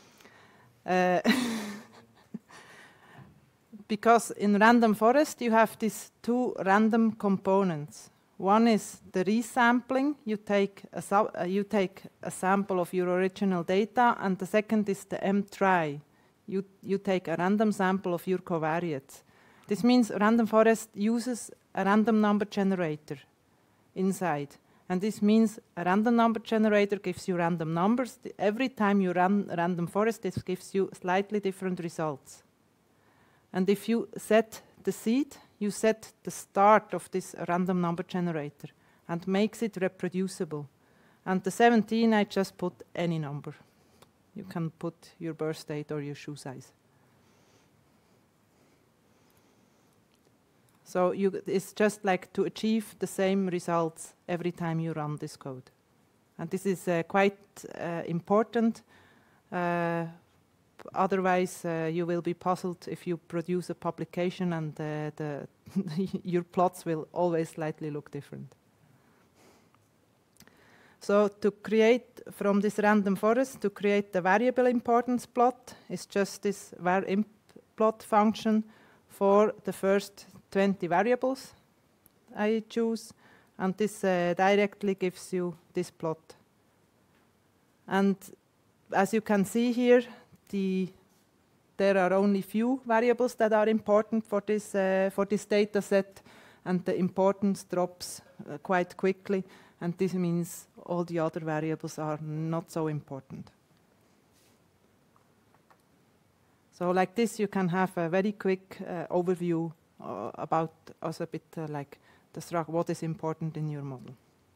Speaker 1: Because in random forest you have these two random components. One is the resampling. You take a sample of your original data, and the second is the mtry. You take a random sample of your covariates. This means random forest uses a random number generator inside. And this means a random number generator gives you random numbers. Every time you run random forest, this gives you slightly different results. And if you set the seed, you set the start of this random number generator and makes it reproducible. And the 17, I just put any number. You can put your birth date or your shoe size. So it's just like to achieve the same results every time you run this code. And this is quite important. Otherwise, you will be puzzled if you produce a publication and your plots will always slightly look different. So to create from this random forest, to create the variable importance plot is just this var_imp plot function for the first 20 variables I choose, and this directly gives you this plot. And as you can see here, there are only few variables that are important for this data set, and the importance drops quite quickly, and this means all the other variables are not so important. So like this, you can have a very quick overview about also a bit like the structure, what is important in your model.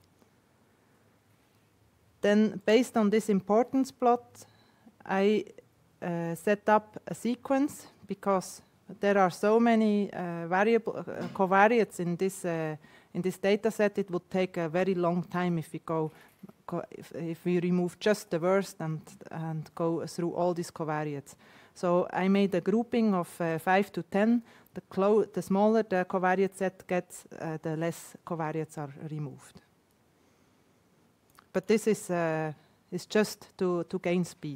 Speaker 1: Then, based on this importance plot, I set up a sequence because there are so many covariates in this data set. It would take a very long time if we remove just the worst and go through all these covariates. So I made a grouping of 5 to 10. The smaller the covariate set gets, the less covariates are removed. But this is just to gain speed.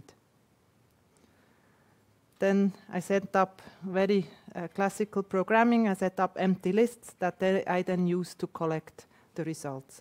Speaker 1: Then I set up very classical programming. I set up empty lists that I then use to collect the results.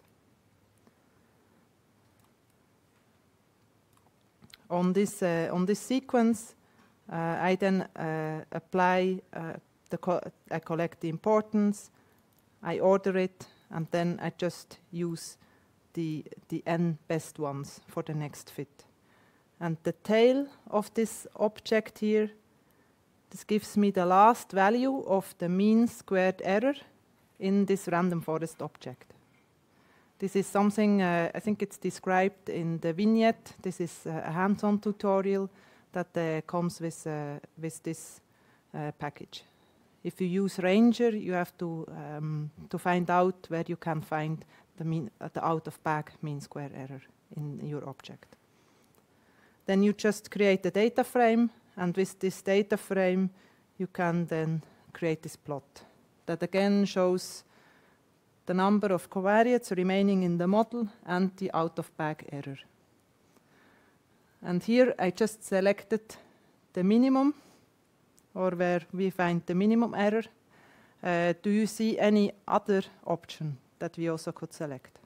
Speaker 1: On this sequence, I then apply I collect the importance, I order it, and then I just use the n best ones for the next fit. And the tail of this object here, this gives me the last value of the mean squared error in this random forest object. This is something, I think it's described in the vignette. This is a hands-on tutorial that comes with this package. If you use Ranger, you have to find out where you can find the out-of-bag mean square error in your object. Then you just create a data frame, and with this data frame, you can then create this plot that again shows the number of covariates remaining in the model and the out-of-bag error. And here I just selected the minimum, or where we find the minimum error. Do you see any other option that we also could select?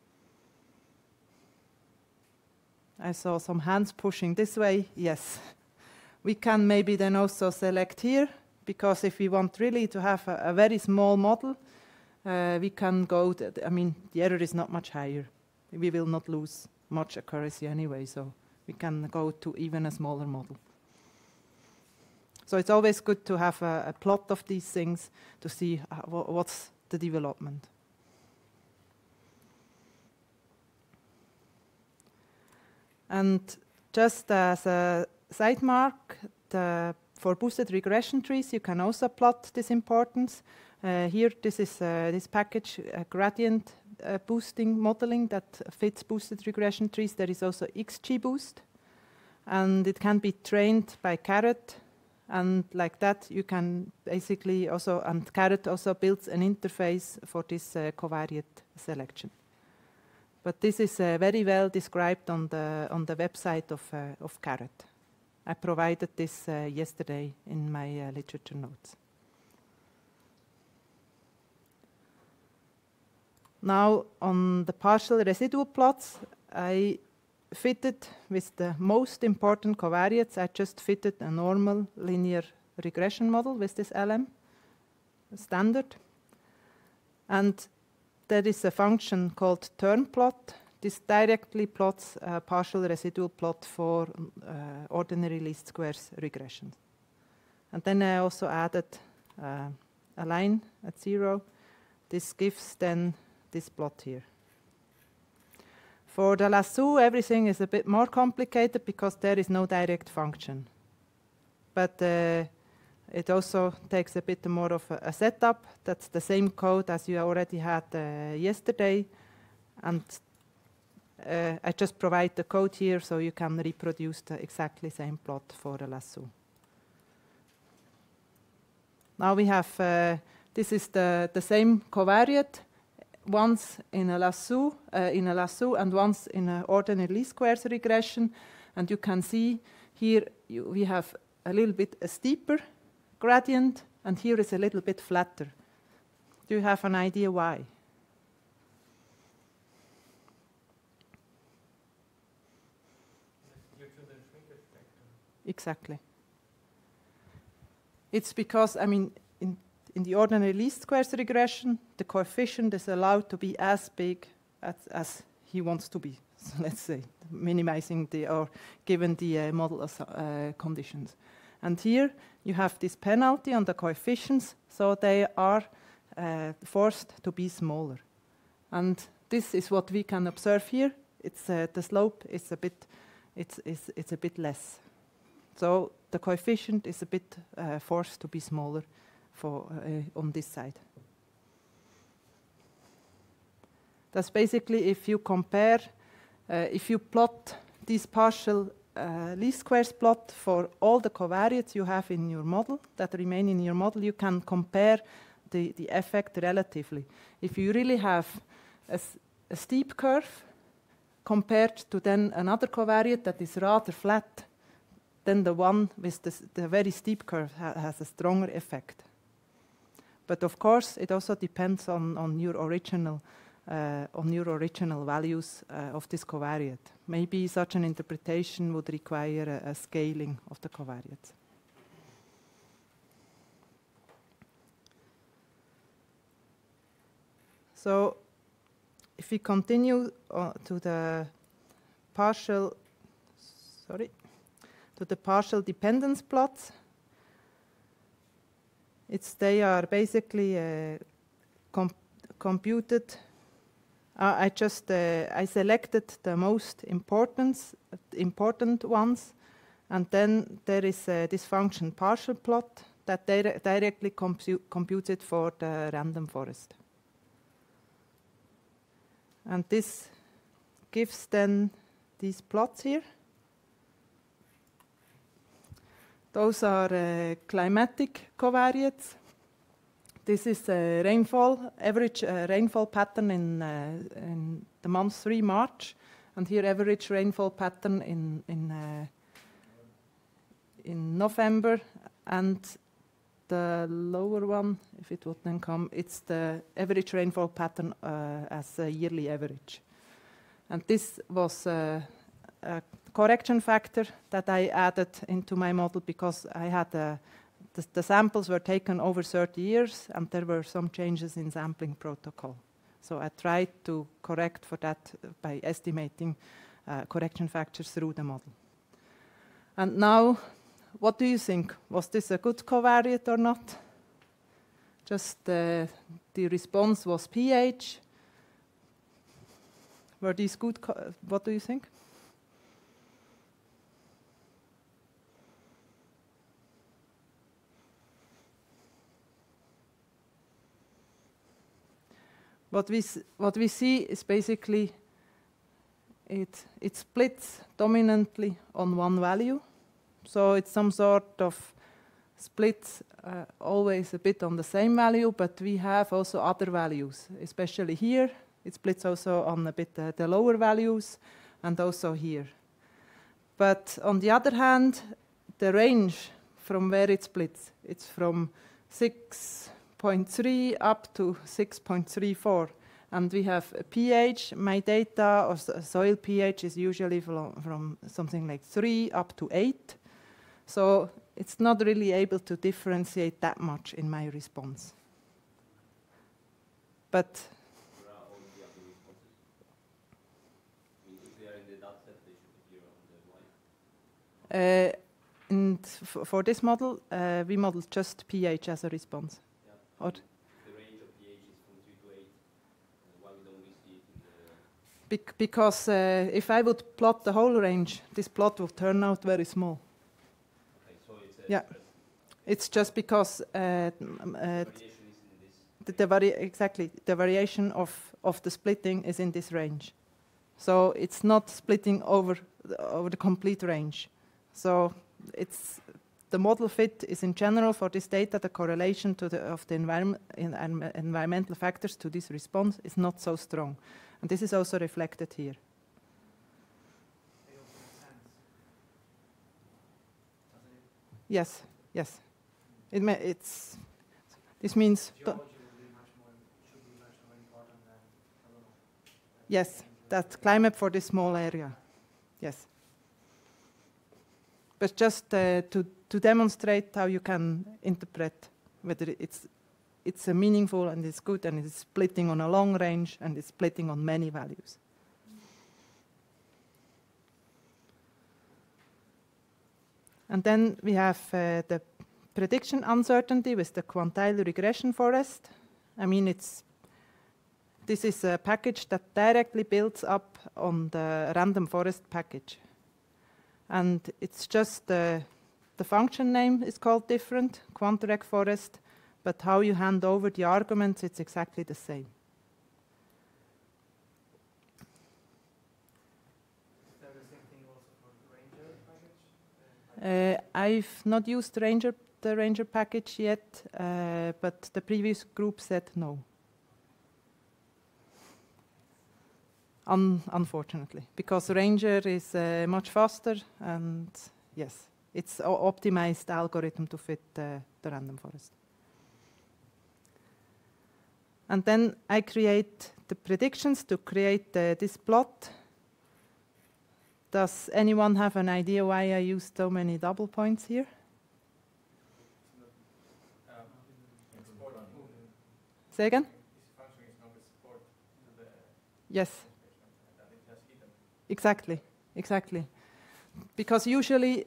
Speaker 1: I saw some hands pushing this way. Yes. We can maybe then also select here, because if we want really to have a very small model, we can go, the error is not much higher. We will not lose much accuracy anyway, so we can go to even a smaller model. So it's always good to have a plot of these things to see what's the development. And just as a side mark, for boosted regression trees, you can also plot this importance. Here, this is this package, gradient boosting modeling that fits boosted regression trees. There is also XGBoost, and it can be trained by Caret And like that, you can basically also, and Caret also builds an interface for this covariate selection. But this is very well described on the website of Caret. I provided this yesterday in my literature notes. Now, on the partial residual plots, I fitted with the most important covariates. I just fitted a normal linear regression model with this LM standard. And there is a function called turn plot. This directly plots a partial residual plot for ordinary least squares regression. And then I also added a line at 0. This gives then this plot here. For the lasso, everything is a bit more complicated because there is no direct function. But it also takes a bit more of a setup. That's the same code as you already had yesterday. And I just provide the code here so you can reproduce the exactly same plot for the lasso. Now we have, this is the same covariate, once in a lasso and once in an ordinary least squares regression. And you can see here we have a little bit a steeper gradient, and here is a little bit flatter. Do you have an idea why?
Speaker 5: Due to the shrinkage factor.
Speaker 1: Exactly. It's because, I mean, in the ordinary least squares regression, the coefficient is allowed to be as big as he wants to be. So let's say, minimizing or given the model conditions. And here you have this penalty on the coefficients, so they are forced to be smaller. And this is what we can observe here. It's the slope is a bit, it's a bit less. So the coefficient is a bit forced to be smaller for on this side. That's basically if you compare, if you plot this partial least squares plot for all the covariates you have in your model that remain in your model, you can compare the effect relatively. If you really have a steep curve compared to then another covariate that is rather flat, then the one with the very steep curve has a stronger effect. But of course, it also depends on your original values of this covariate. Maybe such an interpretation would require a scaling of the covariates. So, if we continue to the partial dependence plots, they are basically computed. I selected the most important ones, and then there is this function partial plot that directly computes it for the random forest. And this gives then these plots here. Those are climatic covariates. This is a average rainfall pattern in the month 3 March, and here average rainfall pattern in November, and the lower one, if it would then come, it's the average rainfall pattern as a yearly average. And this was a correction factor that I added into my model because I had the samples were taken over 30 years and there were some changes in sampling protocol. So I tried to correct for that by estimating correction factors through the model. And now, what do you think? Was this a good covariate or not? Just the response was pH. Were these good? What do you think? What we see is basically it splits dominantly on one value. So it's some sort of splits always a bit on the same value, but we have also other values, especially here. It splits also on a bit the lower values, and also here. But on the other hand, the range from where it splits, it's from 6.3 up to 6.34. And we have a pH. My data of soil pH is usually from something like 3 up to 8. So it's not really able to differentiate that much in my response. But
Speaker 2: Where are all the other responses? I mean, if they are in the data set, they should be here on the Y.
Speaker 1: and for this model, we modeled just pH as a response.
Speaker 2: Yeah.
Speaker 1: Or
Speaker 2: The range of pH is from 3 to 8. Why we don't see it in the...
Speaker 1: because if I would plot the whole range, this plot would turn out very small.
Speaker 2: Okay, so it's
Speaker 1: Yeah. It's just because
Speaker 2: variation is in this.
Speaker 1: exactly the variation of the splitting is in this range, so it's not splitting over the complete range. So it's the model fit is in general for this data, the correlation to of the environmental factors to this response is not so strong, and this is also reflected here.
Speaker 5: They also make sense. Doesn't it?
Speaker 1: Yes, yes. This means
Speaker 5: Geology should be much more important than, I don't know.
Speaker 1: yes, that's climate for this small area. Yes. But just to demonstrate how you can interpret whether it's a meaningful and it's good and it's splitting on a long range and it's splitting on many values. And then we have the prediction uncertainty with the quantile regression forest. I mean, this is a package that directly builds up on the random forest package. And it's just the function name is called different, quantrec forest, but how you hand over the arguments, it's exactly the same.
Speaker 5: Is that the same thing also for the Ranger package?
Speaker 1: I've not used the Ranger package yet, but the previous group said no. Unfortunately, because Ranger is much faster, and yes, it's an optimized algorithm to fit the random forest. And then I create the predictions to create this plot. Does anyone have an idea why I used so many double points here?
Speaker 5: Export
Speaker 1: Say again?
Speaker 5: this function is not export to the
Speaker 1: Yes.
Speaker 5: that it has hidden.
Speaker 1: Exactly, exactly. Because usually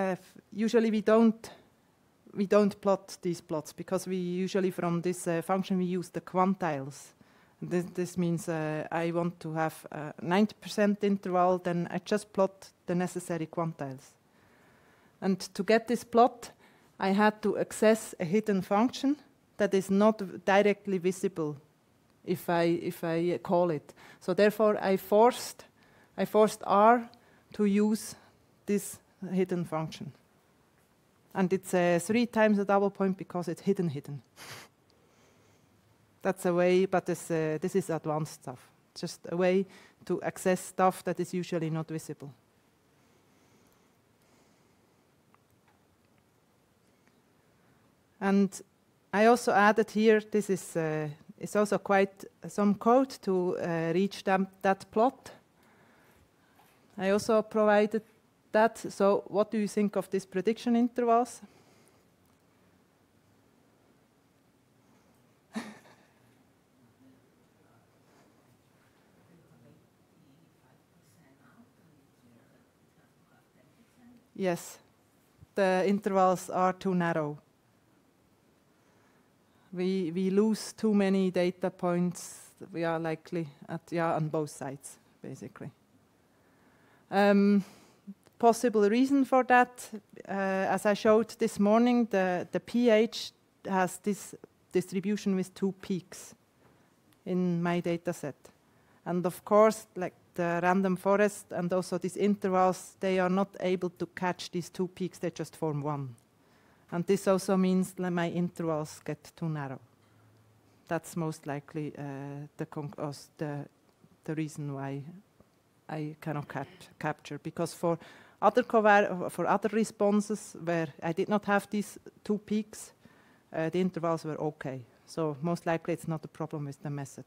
Speaker 1: we don't plot these plots, because we usually from this function we use the quantiles. This means I want to have a 90% interval, then I just plot the necessary quantiles. And to get this plot, I had to access a hidden function that is not directly visible if I call it. So therefore, I forced R to use this hidden function. And it's 3 times a double point because it's hidden. That's a way, but this is advanced stuff. Just a way to access stuff that is usually not visible. And I also added here, this is also quite some code to reach that plot. I also provided that. So what do you think of these prediction intervals? Yes, the intervals are too narrow. We lose too many data points. We are likely on both sides, basically. Possible reason for that, as I showed this morning, the pH has this distribution with 2 peaks in my data set. And of course, like the random forest and also these intervals, they are not able to catch these 2 peaks, they just form one. And this also means that my intervals get too narrow. That's most likely the reason why I cannot capture. Because for other responses where I did not have these two peaks, the intervals were okay. So most likely it's not a problem with the method.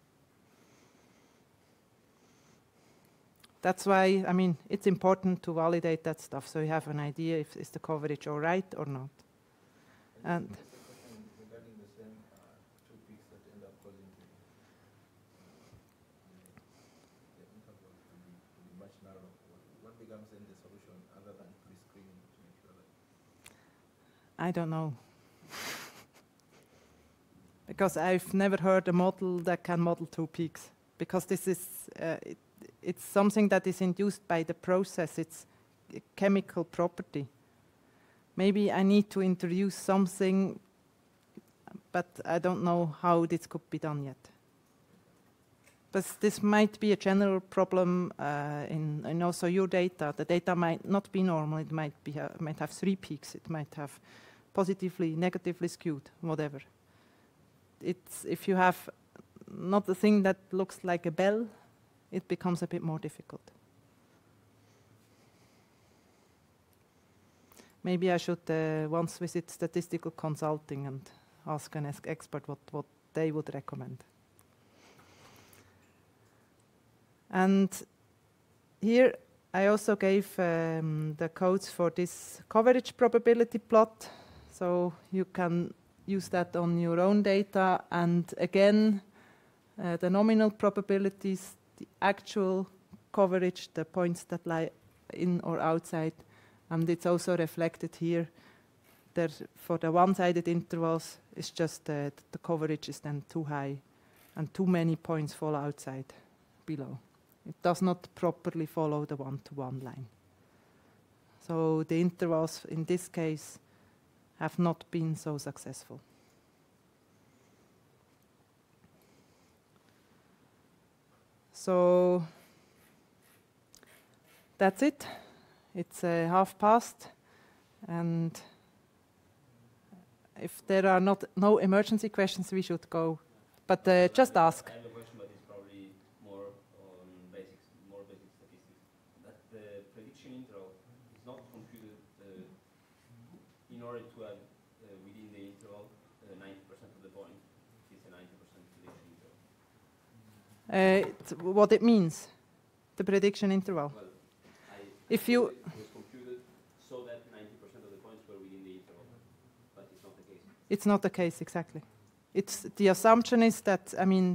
Speaker 1: That's why, I mean, it's important to validate that stuff so you have an idea if is the coverage all right or not. And
Speaker 6: just a question regarding the same two peaks that end up causing the interval to be much narrower. What becomes then the solution other than pre-screening to make sure that?
Speaker 1: I don't know. Because I've never heard a model that can model two peaks. Because this is, it's something that is induced by the process. It's a chemical property. Maybe I need to introduce something, but I don't know how this could be done yet. But this might be a general problem in also your data. The data might not be normal. It might have three peaks. It might have positively, negatively skewed, whatever. It's if you have not the thing that looks like a bell, it becomes a bit more difficult. Maybe I should once visit statistical consulting and ask an expert what they would recommend. And here I also gave the codes for this coverage probability plot, so you can use that on your own data. And again, the nominal probabilities, the actual coverage, the points that lie in or outside, and it's also reflected here. There, for the one-sided intervals, it's just the coverage is then too high, and too many points fall outside below. It does not properly follow the one-to-one line. So the intervals in this case have not been so successful. So that's it. It's past, and if there are no emergency questions, we should go. But just ask.
Speaker 2: I have a question, but it's probably more on basic statistics. That the prediction interval is not computed in order to have within the interval 90% of the point. It's a 90% prediction interval.
Speaker 1: What it means, the prediction interval.
Speaker 2: Well,
Speaker 1: If you
Speaker 2: it was computed so that 90% of the points were within the interval, but it's not the case.
Speaker 1: It's not the case, exactly. It's the assumption is that, I mean,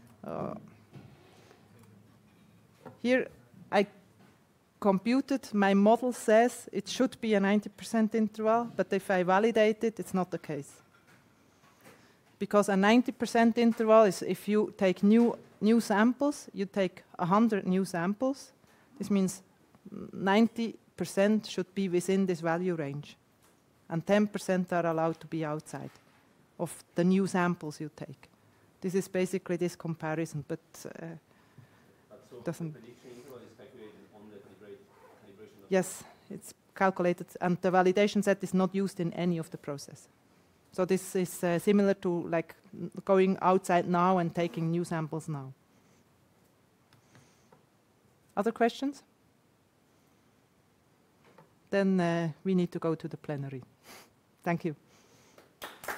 Speaker 1: here I computed, my model says it should be a 90% interval, but if I validate it, it's not the case. Because a 90% interval is if you take new samples, you take 100 new samples, this means 90% should be within this value range, and 10% are allowed to be outside of the new samples you take. This is basically this comparison, but
Speaker 2: So
Speaker 1: doesn't.
Speaker 2: the prediction interval is calculated on the calibration of
Speaker 1: Yes, it's calculated, and the validation set is not used in any of the process. So this is similar to like going outside now and taking new samples now. Other questions? Then we need to go to the plenary. Thank you.